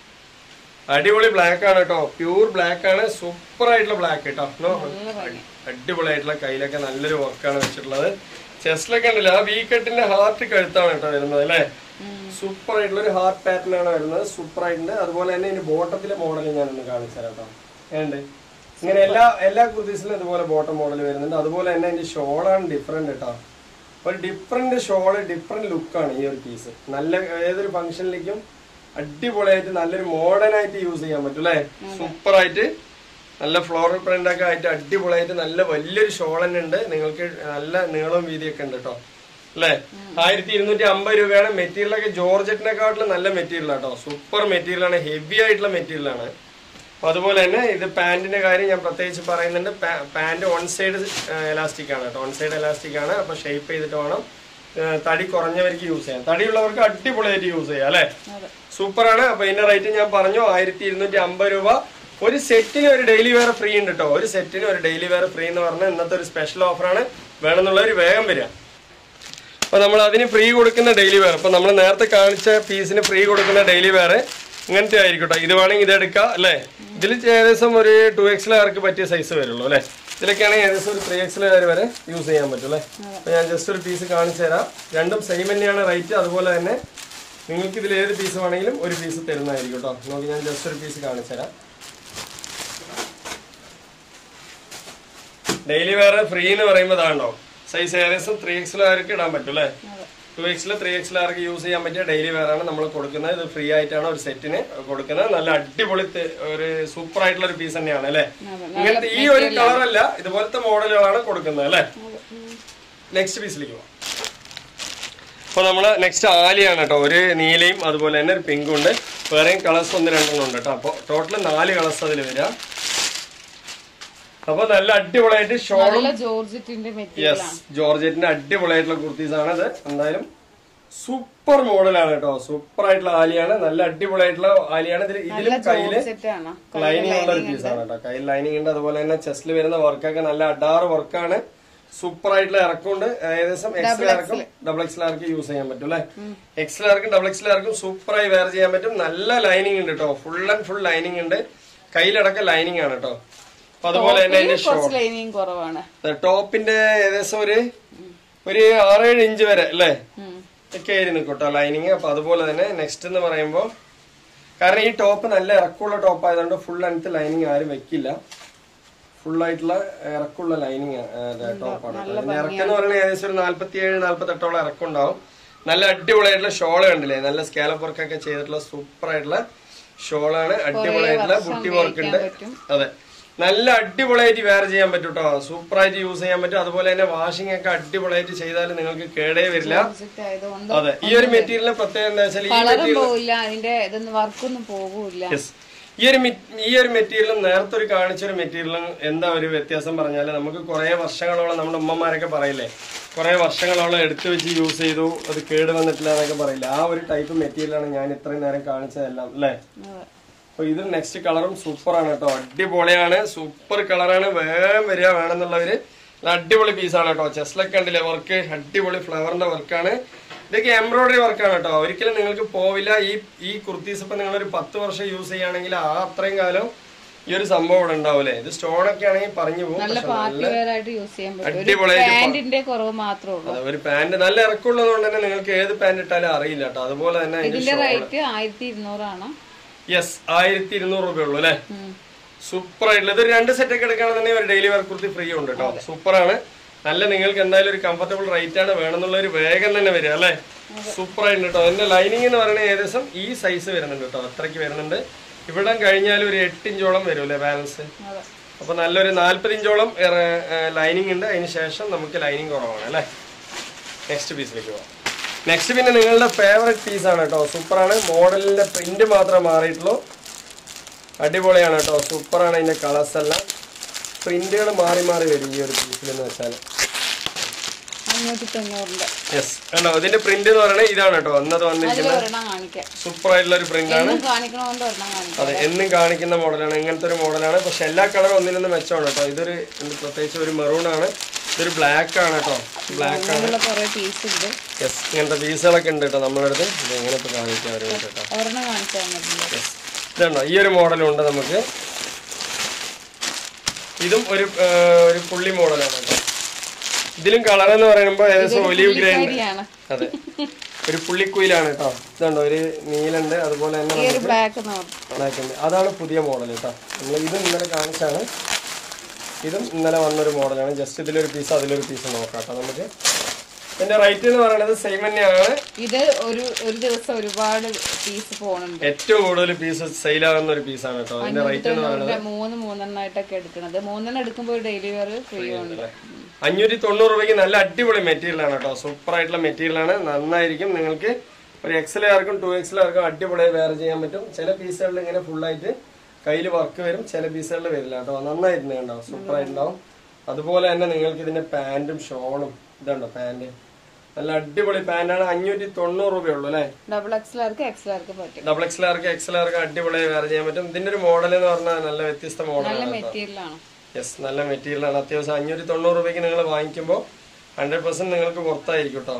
അടിപൊളി ബ്ലാക്ക് ആണ് കേട്ടോ. പ്യൂർ ബ്ലാക്ക് ആണ്. സൂപ്പർ ആയിട്ടുള്ള ബ്ലാക്ക് കേട്ടോ. അടിപൊളിയായിട്ടുള്ള കയ്യിലൊക്കെ നല്ലൊരു വർക്കാണ് വെച്ചിട്ടുള്ളത്. ചെസ്റ്റിലൊക്കെ ഉണ്ടല്ലോ ആ വീക്കട്ടിന്റെ ഹാർട്ട് കഴുത്താണ് കേട്ടോ വരുന്നത് അല്ലെ. സൂപ്പർ ആയിട്ടുള്ള ഒരു ഹാർട്ട് പാറ്റേൺ ആണ് വരുന്നത്. സൂപ്പർ ആയിട്ടുണ്ട്. അതുപോലെ തന്നെ ഇതിന്റെ ബോട്ടത്തിലെ മോഡൽ ഞാനൊന്ന് കാണിച്ചു തരാം കേട്ടോ. ഏണ്ട് ഇങ്ങനെ എല്ലാ കുർത്തീസിലും ഇതുപോലെ ബോട്ടം മോഡൽ വരുന്നുണ്ട്. അതുപോലെ തന്നെ ഇതിന്റെ ഷോളാണ് ഡിഫറെന്റ് കേട്ടോ. ഒരു ഡിഫറെന്റ് ഷോള്, ഡിഫറെന്റ് ലുക്കാണ് ഈ ഒരു പീസ്. നല്ല ഏതൊരു ഫംഗ്ഷനിലേക്കും അടിപൊളിയായിട്ട് നല്ലൊരു മോഡേൺ ആയിട്ട് യൂസ് ചെയ്യാൻ പറ്റും അല്ലെ. സൂപ്പർ ആയിട്ട് നല്ല ഫ്ലോറൽ പ്രിന്റ് ഒക്കെ ആയിട്ട് അടിപൊളിയായിട്ട് നല്ല വലിയൊരു ഷോൾ തന്നെ ഉണ്ട്. നിങ്ങൾക്ക് നല്ല നീളവും വീതിയൊക്കെ ഉണ്ട് കേട്ടോ അല്ലെ. 1250 രൂപയാണ്. മെറ്റീരിയലൊക്കെ ജോർജറ്റിനെക്കാട്ടിലും നല്ല മെറ്റീരിയൽ ആട്ടോ. സൂപ്പർ മെറ്റീരിയൽ ആണ്, ഹെവി ആയിട്ടുള്ള മെറ്റീരിയൽ ആണ്. അപ്പൊ അതുപോലെ തന്നെ ഇത് പാന്റിന്റെ കാര്യം ഞാൻ പ്രത്യേകിച്ച് പറയുന്നുണ്ട്. പാന്റ് വൺ സൈഡ് എലാസ്റ്റിക് ആണ് കേട്ടോ, വൺ സൈഡ് എലാസ്റ്റിക് ആണ്. അപ്പൊ ഷേപ്പ് ചെയ്തിട്ട് വേണം. തടി കുറഞ്ഞവർക്ക് യൂസ് ചെയ്യാം, തടിയുള്ളവർക്ക് അടിപൊളിയായിട്ട് യൂസ് ചെയ്യാം അല്ലെ. സൂപ്പർ ആണ്. അപ്പൊ ഇതിന്റെ റേറ്റ് ഞാൻ പറഞ്ഞു 1250 രൂപ. ഒരു സെറ്റിന് ഒരു ഡെയിലി വെയർ ഫ്രീ ഉണ്ട് കേട്ടോ. ഒരു സെറ്റിന് ഒരു ഡെയിലി വെയർ ഫ്രീ എന്ന് പറഞ്ഞാൽ ഇന്നത്തെ ഒരു സ്പെഷ്യൽ ഓഫറാണ്. വേണമെന്നുള്ളവർ വേഗം വരിക. അപ്പൊ നമ്മൾ അതിന് ഫ്രീ കൊടുക്കുന്ന ഡെയിലി വെയർ, അപ്പൊ നമ്മൾ നേരത്തെ കാണിച്ച പീസിന് ഫ്രീ കൊടുക്കുന്ന ഡെയിലി വെയർ ഇങ്ങനത്തെ ആയിരിക്കട്ടെ. ഇത് വേണമെങ്കിൽ ഇതെടുക്കാം അല്ലെ. ഇതിൽ ഏകദേശം ഒരു 2XL പറ്റിയ സൈസ് വരുള്ളൂ അല്ലെ. ഇതിലൊക്കെയാണെങ്കിൽ ഏകദേശം ഒരു 3XL വരെ യൂസ് ചെയ്യാൻ പറ്റും അല്ലെ. അപ്പൊ ഞാൻ ജസ്റ്റ് ഒരു പീസ് കാണിച്ചു തരാം. രണ്ടും സെയിം തന്നെയാണ് റേറ്റ്. അതുപോലെ തന്നെ നിങ്ങൾക്ക് ഇതിൽ ഏത് പീസ് വേണമെങ്കിലും ഒരു പീസ് തരുന്നതായിരിക്കും കേട്ടോ. നോക്കി ഞാൻ ജസ്റ്റ് ഒരു പീസ് കാണിച്ചു തരാം. ഡെയിലി വെയർ ഫ്രീ എന്ന് പറയുമ്പോൾ ഇതാണോ സൈസ് ഏകദേശം 3XL ഇടാൻ പറ്റും അല്ലെ. 2XL 3XL യൂസ് ചെയ്യാൻ പറ്റിയ ഡെയിലി വെയർ ആണ് നമ്മൾ കൊടുക്കുന്നത്. ഇത് ഫ്രീ ആയിട്ടാണ് ഒരു സെറ്റിന് കൊടുക്കുന്നത്. നല്ല അടിപൊളി ഒരു സൂപ്പർ ആയിട്ടുള്ള ഒരു പീസ് തന്നെയാണ് അല്ലെ. ഇങ്ങനത്തെ ഈ ഒരു കളറല്ല, ഇതുപോലത്തെ മോഡലുകളാണ് കൊടുക്കുന്നത് അല്ലെ. നെക്സ്റ്റ് പീസിലേക്ക് പോവാം. അപ്പൊ നമ്മള് നെക്സ്റ്റ് ആലിയാണ് കേട്ടോ. ഒരു നീലയും അതുപോലെ തന്നെ ഒരു പിങ്കും ഉണ്ട്. വേറെയും കളേഴ്സ് 1-2 ഉണ്ട് കേട്ടോ. അപ്പൊ ടോട്ടൽ 4 കളേഴ്സ് അതിൽ വരിക. അപ്പൊ നല്ല അടിപൊളിയായിട്ട് ഷോളും ജോർജറ്റിന്റെ അടിപൊളിയായിട്ടുള്ള കുർത്തീസ് ആണ് ഇത്. എന്തായാലും സൂപ്പർ മോഡലാണ് കേട്ടോ. സൂപ്പർ ആയിട്ടുള്ള ആലിയാണ്, നല്ല അടിപൊളിയായിട്ടുള്ള ആലിയാണ്. ഇതിലും കയ്യില് ലൈനിങ് ഉള്ള ഒരു പീസാണ് കേട്ടോ. കയ്യിൽ ലൈനിങ് ഉണ്ട്. അതുപോലെ തന്നെ ചെസ്റ്റിൽ വരുന്ന വർക്കൊക്കെ നല്ല അഡാറ് വർക്കാണ്. സൂപ്പർ ആയിട്ടുള്ള ഇറക്കമുണ്ട്. ഏകദേശം XL XL യൂസ് ചെയ്യാൻ പറ്റും അല്ലെ. XL XL സൂപ്പറായി വെയർ ചെയ്യാൻ പറ്റും. നല്ല ലൈനിങ് ഉണ്ട് കേട്ടോ. ഫുൾ ആൻഡ് ഫുൾ ലൈനിങ് ഉണ്ട്. കയ്യിലടക്കം ലൈനിങ് ആണ് കേട്ടോ. അതുപോലെ തന്നെ ടോപ്പിന്റെ ഏകദേശം ഒരു 6-7 ഇഞ്ച് വരെ അല്ലേ ഒക്കെ ആയിരുന്നു കേട്ടോ ലൈനിങ്. അപ്പൊ അതുപോലെ തന്നെ നെക്സ്റ്റ് എന്ന് പറയുമ്പോ, കാരണം ഈ ടോപ്പ് നല്ല ഇറക്കമുള്ള ടോപ്പ് ആയതുകൊണ്ട് ഫുൾ ലെങ്ത് ലൈനിങ് ആരും വെക്കില്ല. ഫുൾ ആയിട്ടുള്ള ഇറക്കമുള്ള ലൈനിങ് ടോപ്പാണ്. ഇറക്കം എന്ന് പറയുന്നത് ഏകദേശം ഒരു 47-48 ഇറക്കം ഉണ്ടാവും. നല്ല അടിപൊളിയായിട്ടുള്ള ഷോള് കണ്ടില്ലേ, നല്ല സ്കാലപ്പ് വർക്കൊക്കെ ചെയ്തിട്ടുള്ള സൂപ്പർ ആയിട്ടുള്ള ഷോളാണ്. അടിപൊളിയായിട്ടുള്ള ബുട്ടി വർക്ക് ഉണ്ട്. അതെ, നല്ല അടിപൊളിയായിട്ട് വെയർ ചെയ്യാൻ പറ്റും കേട്ടോ. സൂപ്പറായിട്ട് യൂസ് ചെയ്യാൻ പറ്റും. അതുപോലെ തന്നെ വാഷിംഗ് ഒക്കെ അടിപൊളിയായിട്ട് ചെയ്താൽ നിങ്ങൾക്ക് കേടേ വരില്ല. അതെ, ഈ ഒരു മെറ്റീരിയലിന് പ്രത്യേകത എന്താ വെച്ചാൽ ഈ ഒരു മെറ്റീരിയലും നേരത്തെ ഒരു കാണിച്ചൊരു മെറ്റീരിയലും എന്താ ഒരു വ്യത്യാസം പറഞ്ഞാല്, നമുക്ക് കുറെ വർഷങ്ങളോളം നമ്മുടെ ഉമ്മമാരൊക്കെ പറയില്ലേ, കുറെ വർഷങ്ങളോളം എടുത്തു വെച്ച് യൂസ് ചെയ്തു, അത് കേട് വന്നിട്ടില്ല എന്നൊക്കെ പറയില്ല. ആ ഒരു ടൈപ്പ് മെറ്റീരിയലാണ് ഞാൻ ഇത്രയും നേരം കാണിച്ചതെല്ലാം അല്ലേ. അപ്പൊ ഇത് നെക്സ്റ്റ് കളറും സൂപ്പറാണ് കേട്ടോ. അടിപൊളിയാണ്, സൂപ്പർ കളറാണ്. വേഗം വരിക വേണമെന്നുള്ളവര്. അടിപൊളി പീസാണ് കേട്ടോ. ചെസ്റ്റിലൊക്കെ ഉണ്ടല്ലേ വർക്ക്, അടിപൊളി ഫ്ലവറിന്റെ വർക്കാണ്. ഇതൊക്കെ എംബ്രോയിഡറി വർക്കാണ് കേട്ടോ. ഒരിക്കലും നിങ്ങൾക്ക് പോവില്ല. ഈ കുർത്തീസ് ഇപ്പൊ നിങ്ങളൊരു 10 വർഷം യൂസ് ചെയ്യുകയാണെങ്കിൽ ആ അത്രയും കാലം ഈ ഒരു സംഭവം ഇവിടെ ഉണ്ടാവൂലേ. ഇത് സ്റ്റോൺ ഒക്കെ ആണെങ്കിൽ പറഞ്ഞു പോകും. അടിപൊളിയായിട്ട് ഒരു പാന്റ് നല്ല ഇറക്കമുള്ളത് കൊണ്ട് തന്നെ നിങ്ങൾക്ക് ഏത് പാന്റ് ഇട്ടാലും അറിയില്ല കേട്ടോ. അതുപോലെ തന്നെ 1200 യെസ്, 1200 രൂപയുള്ളൂ അല്ലെ. സൂപ്പർ ആയിട്ടുള്ള ഇതൊരു 2 സെറ്റ് ഒക്കെ എടുക്കുകയാണെന്നുണ്ടെങ്കിൽ ഒരു ഡെയിലി വെയർ കുർത്തി ഫ്രീ ഉണ്ട് കേട്ടോ. സൂപ്പറാണ്. നല്ല നിങ്ങൾക്ക് എന്തായാലും ഒരു കംഫർട്ടബിൾ റേറ്റ് ആണ്. വേണമെന്നുള്ള ഒരു വേഗം തന്നെ വരിക അല്ലെ. സൂപ്പർ ആയിട്ട് കേട്ടോ. എന്റെ ലൈനിങ് എന്ന് പറയുന്നത് ഏകദേശം ഈ സൈസ് വരുന്നുണ്ട് കേട്ടോ. അത്രയ്ക്ക് വരുന്നുണ്ട്. ഇവിടെ കഴിഞ്ഞാൽ ഒരു 8 ഇഞ്ചോളം വരും അല്ലെ ബാലൻസ്. അപ്പൊ നല്ലൊരു 40 ഇഞ്ചോളം ലൈനിങ് ഉണ്ട്. അതിന് ശേഷം നമുക്ക് ലൈനിങ് കുറവാണ് അല്ലെ. നെക്സ്റ്റ് പീസിലേക്ക് പോവാം. നെക്സ്റ്റ് പിന്നെ നിങ്ങളുടെ ഫേവറേറ്റ് പീസാണ് കേട്ടോ. സൂപ്പറാണ്. മോഡലിന്റെ പ്രിന്റ് മാത്രമേ മാറിയിട്ടുള്ളൂ. അടിപൊളിയാണ് കേട്ടോ. സൂപ്പറാണ്. അതിന്റെ കളേഴ്സ് എല്ലാം പ്രിന്റുകൾ മാറി മാറി വരും ഈ ഒരു പീസിൽ എന്ന് വെച്ചാൽ. യെസ് കണ്ടോ, ഇതിന്റെ പ്രിന്റ് എന്ന് പറയുന്നത് ഇതാണ് കേട്ടോ. അന്നത് വന്നിരിക്കുന്നത് സൂപ്പർ ആയിട്ടുള്ള ഒരു പ്രിന്റ് ആണ്. അതെ, എന്നും കാണിക്കുന്ന മോഡലാണ്. ഇങ്ങനത്തെ ഒരു മോഡലാണ്. പക്ഷെ എല്ലാ കളറും ഒന്നിനൊന്നും മെച്ചമാണ് കേട്ടോ. ഇതൊരു പ്രത്യേകിച്ച് ഒരു മെറൂൺ ആണ്. ഇതൊരു ബ്ലാക്ക് ആണ് കേട്ടോ. ബ്ലാക്ക് ആണ്. യെസ്, ഇങ്ങനത്തെ പീസുകളൊക്കെ ഉണ്ട് കേട്ടോ നമ്മുടെ അടുത്ത്. ഇത് എങ്ങനെ ഇപ്പൊ കാണിക്കാൻ കേട്ടോ. ഇതുണ്ടോ, ഈ ഒരു മോഡലും ഉണ്ട് നമുക്ക്. ഇതും ഒരു പുള്ളി മോഡലാണ് കേട്ടോ. ഇതിലും കളർ എന്ന് പറയുമ്പോ ഏകദേശം ഒലിവ് ഗ്രൈൻ. അതെ, ഒരു പുള്ളിക്കുയിലാണ് കേട്ടോ. ഇതുണ്ടോ, ഒരു നീലുണ്ട്. അതുപോലെ തന്നെ ബ്ലാക്ക് ഉണ്ട്. അതാണ് പുതിയ മോഡൽ കേട്ടോ. നമ്മൾ ഇതും ഇന്നലെ കാണിച്ചാണ്. ഇതും ഇന്നലെ വന്നൊരു മോഡലാണ്. ജസ്റ്റ് ഇതിലൊരു പീസ് അതിലൊരു പീസ് നോക്കാം കേട്ടോ നമുക്ക്. ഇതിന്റെ റേറ്റ് എന്ന് പറയുന്നത് സെയിം തന്നെയാണ്. ഇത് ഒരു ദിവസം ഒരുപാട് പീസ് പോകുന്നുണ്ട്. ഏറ്റവും കൂടുതൽ പീസ് സെയിലാകുന്ന ഒരു പീസാണ് കേട്ടോ. ഇതിന്റെ റേറ്റ് എന്ന് പറയുന്നത് 3 എടുക്കുന്നത്. 3 എടുക്കുമ്പോൾ ഡെയിലി വെയർ ഫ്രീ ഉണ്ട്. 590 രൂപയ്ക്ക് നല്ല അടിപൊളി മെറ്റീരിയൽ ആണ് കേട്ടോ. സൂപ്പർ ആയിട്ടുള്ള മെറ്റീരിയൽ ആണ്. നന്നായിരിക്കും. നിങ്ങൾക്ക് ഒരു XL-ആർക്കും 2XL-ആർക്കും അടിപൊളിയായി വെയർ ചെയ്യാൻ പറ്റും. ചില പീസുകളിൽ ഇങ്ങനെ ഫുള്ളായിട്ട് കയ്യിൽ വർക്ക് വരും, ചില പീസുകളിൽ വരില്ല കേട്ടോ. നന്നായിരുന്നു ഉണ്ടാവും, സൂപ്പർ ആയിട്ടുണ്ടാവും. അതുപോലെ തന്നെ നിങ്ങൾക്ക് ഇതിന്റെ പാന്റും ഷോളും ഇതുണ്ടോ പാന്റ്, നല്ല അടിപൊളി പാന്റാണ്. 590 രൂപയുള്ളൂ അല്ലെ. XL-ആർക്ക് അടിപൊളിയായി വെയർ ചെയ്യാൻ പറ്റും. ഇതിന്റെ ഒരു മോഡൽ എന്ന് പറഞ്ഞാൽ നല്ല വ്യത്യസ്ത മോഡലാണ്. യെസ്, നല്ല മെറ്റീരിയലാണ്. അത്യാവശ്യം 590 രൂപയ്ക്ക് നിങ്ങൾ വാങ്ങിക്കുമ്പോൾ 100% നിങ്ങൾക്ക് പുറത്തായിരിക്കും കേട്ടോ.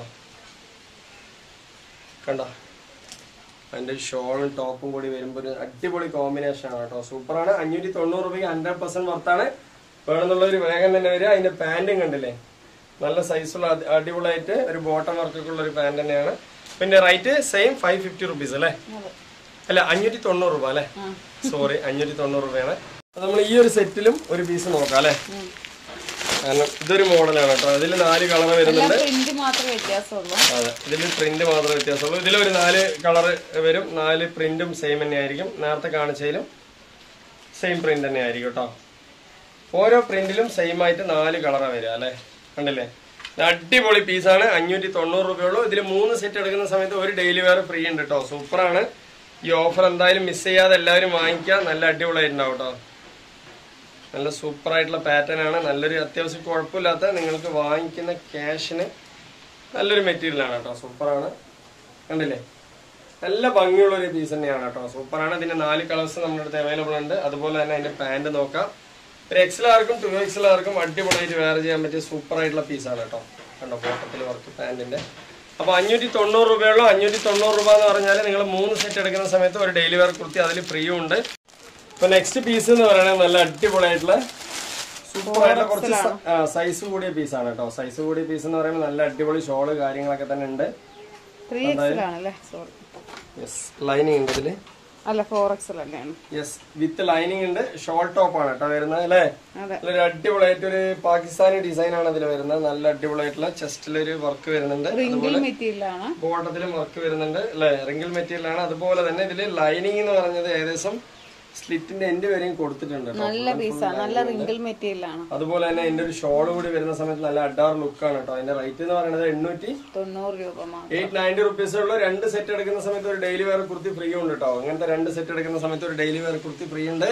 കണ്ടോ, അതിന്റെ ഷോളും ടോപ്പും കൂടി വരുമ്പോൾ ഒരു അടിപൊളി കോമ്പിനേഷൻ ആണ് കേട്ടോ. സൂപ്പറാണ്. 590 രൂപയ്ക്ക് 100% വർത്താണ്. വേണമെന്നുള്ളൊരു വേഗം തന്നെ വരിക. അതിന്റെ പാന്റും കണ്ടില്ലേ, നല്ല സൈസുള്ള അടിപൊളിയായിട്ട് ഒരു ബോട്ടം വർക്കൊക്കെ ഉള്ള ഒരു പാന്റ് തന്നെയാണ്. പിന്നെ റേറ്റ് സെയിം 550 റുപ്പീസ് അല്ലേ, അല്ല 590 രൂപ അല്ലെ, സോറി 590 രൂപയാണ്. നമ്മൾ ഈ ഒരു സെറ്റിലും ഒരു പീസ് നോക്കാം അല്ലെ, കാരണം ഇതൊരു മോഡലാണ് കേട്ടോ. ഇതിൽ 4 കളർ വരുന്നുണ്ട്. അതെ, ഇതിൽ പ്രിന്റ് മാത്രമേ വ്യത്യാസമുള്ളൂ. ഇതിലൊരു 4 കളർ വരും. 4 പ്രിന്റും സെയിം തന്നെ ആയിരിക്കും. നേരത്തെ കാണിച്ചതിലും സെയിം പ്രിന്റ് തന്നെ ആയിരിക്കും കേട്ടോ. ഓരോ പ്രിന്റിലും സെയിം ആയിട്ട് 4 കളറാണ് വരിക അല്ലെ, കണ്ടില്ലേ. അടിപൊളി പീസാണ്. 590 രൂപയുള്ളൂ. ഇതിൽ 3 സെറ്റ് എടുക്കുന്ന സമയത്ത് ഒരു ഡെയിലി വെയർ ഫ്രീ ഉണ്ട് കേട്ടോ. സൂപ്പറാണ്. ഈ ഓഫർ എന്തായാലും മിസ് ചെയ്യാതെ എല്ലാവരും വാങ്ങിക്കുക. നല്ല അടിപൊളിയായിട്ടുണ്ടാവും കേട്ടോ. നല്ല സൂപ്പർ ആയിട്ടുള്ള പാറ്റേൺ ആണ്. നല്ലൊരു അത്യാവശ്യം കുഴപ്പമില്ലാത്ത നിങ്ങൾക്ക് വാങ്ങിക്കുന്ന ക്യാഷിന് നല്ലൊരു മെറ്റീരിയൽ ആണ് കേട്ടോ. സൂപ്പറാണ്, കണ്ടില്ലേ. നല്ല ഭംഗിയുള്ള ഒരു പീസ് തന്നെയാണ് കേട്ടോ. സൂപ്പറാണ്. ഇതിന്റെ 4 കളേഴ്സ് നമ്മുടെ അടുത്ത് അവൈലബിൾ ഉണ്ട്. അതുപോലെ തന്നെ അതിന്റെ പാന്റ് നോക്കാം. ഒരു XL-ആർക്കും 2XL-ആർക്കും അടിപൊളിയായിട്ട് വെയർ ചെയ്യാൻ പറ്റിയ സൂപ്പർ ആയിട്ടുള്ള പീസാണ് കേട്ടോ. കണ്ടോ, ബോട്ടത്തിൽ വർക്ക് പാന്റിന്റെ. അപ്പൊ 590 രൂപയുള്ളൂ. 590 രൂപ എന്ന് പറഞ്ഞാൽ നിങ്ങൾ 3 സെറ്റ് എടുക്കുന്ന സമയത്ത് ഒരു ഡെയിലി വെയർ കുർത്തി അതിൽ ഫ്രീയും ഉണ്ട്. ഇപ്പൊ നെക്സ്റ്റ് പീസ് എന്ന് പറയുന്നത് നല്ല അടിപൊളിയായിട്ടുള്ള സൂപ്പർ ആയിട്ടുള്ള കുറച്ച് സൈസ് കൂടിയ പീസാണ് കേട്ടോ. സൈസ് കൂടിയ പീസ് എന്ന് പറയുമ്പോൾ നല്ല അടിപൊളി ഷോള് കാര്യങ്ങളൊക്കെ തന്നെ ഉണ്ട്. ലൈനിങ് ഉണ്ട് ഇതില്. യെസ്, വിത്ത് ലൈനിങ് ഉണ്ട്. ഷോൾ ടോപ്പ് ആണ് കേട്ടോ വരുന്നത് അല്ലെ. ഒരു അടിപൊളിയായിട്ട് ഒരു പാകിസ്ഥാനി ഡിസൈൻ ആണ് ഇതിൽ വരുന്നത്. നല്ല അടിപൊളിയായിട്ടുള്ള ചെസ്റ്റിലൊരു വർക്ക് വരുന്നുണ്ട്. അതുപോലെ ബോട്ടത്തിലും വർക്ക് വരുന്നുണ്ട് അല്ലെ. റിംഗിൾ മെറ്റീരിയൽ ആണ്. അതുപോലെ തന്നെ ഇതില് ലൈനിങ് എന്ന് പറഞ്ഞത് ഏകദേശം സ്ലിറ്റിന്റെ എൻഡ് വരെയും കൊടുത്തിട്ടുണ്ട്. നല്ല പീസാണ്, നല്ല റിംഗിൾ മെറ്റീരിയൽ ആണ്. അതുപോലെ തന്നെ എന്റെ ഒരു ഷോൾ കൂടി വരുന്ന സമയത്ത് നല്ല അഡാർ ലുക്ക് ആണ് കേട്ടോ. അതിന്റെ റേറ്റ് എന്ന് പറയുന്നത് 890 രൂപ. 890 റുപ്പീസ് ഉള്ളൂ. 2 സെറ്റ് എടുക്കുന്ന സമയത്ത് ഒരു ഡെയിലി വെയർ കുർത്തി ഫ്രീ ഉണ്ട് കേട്ടോ. അങ്ങനത്തെ 2 സെറ്റ് എടുക്കുന്ന സമയത്ത് ഒരു ഡെയിലി വെയർ കുർത്തി ഫ്രീ ഉണ്ട്.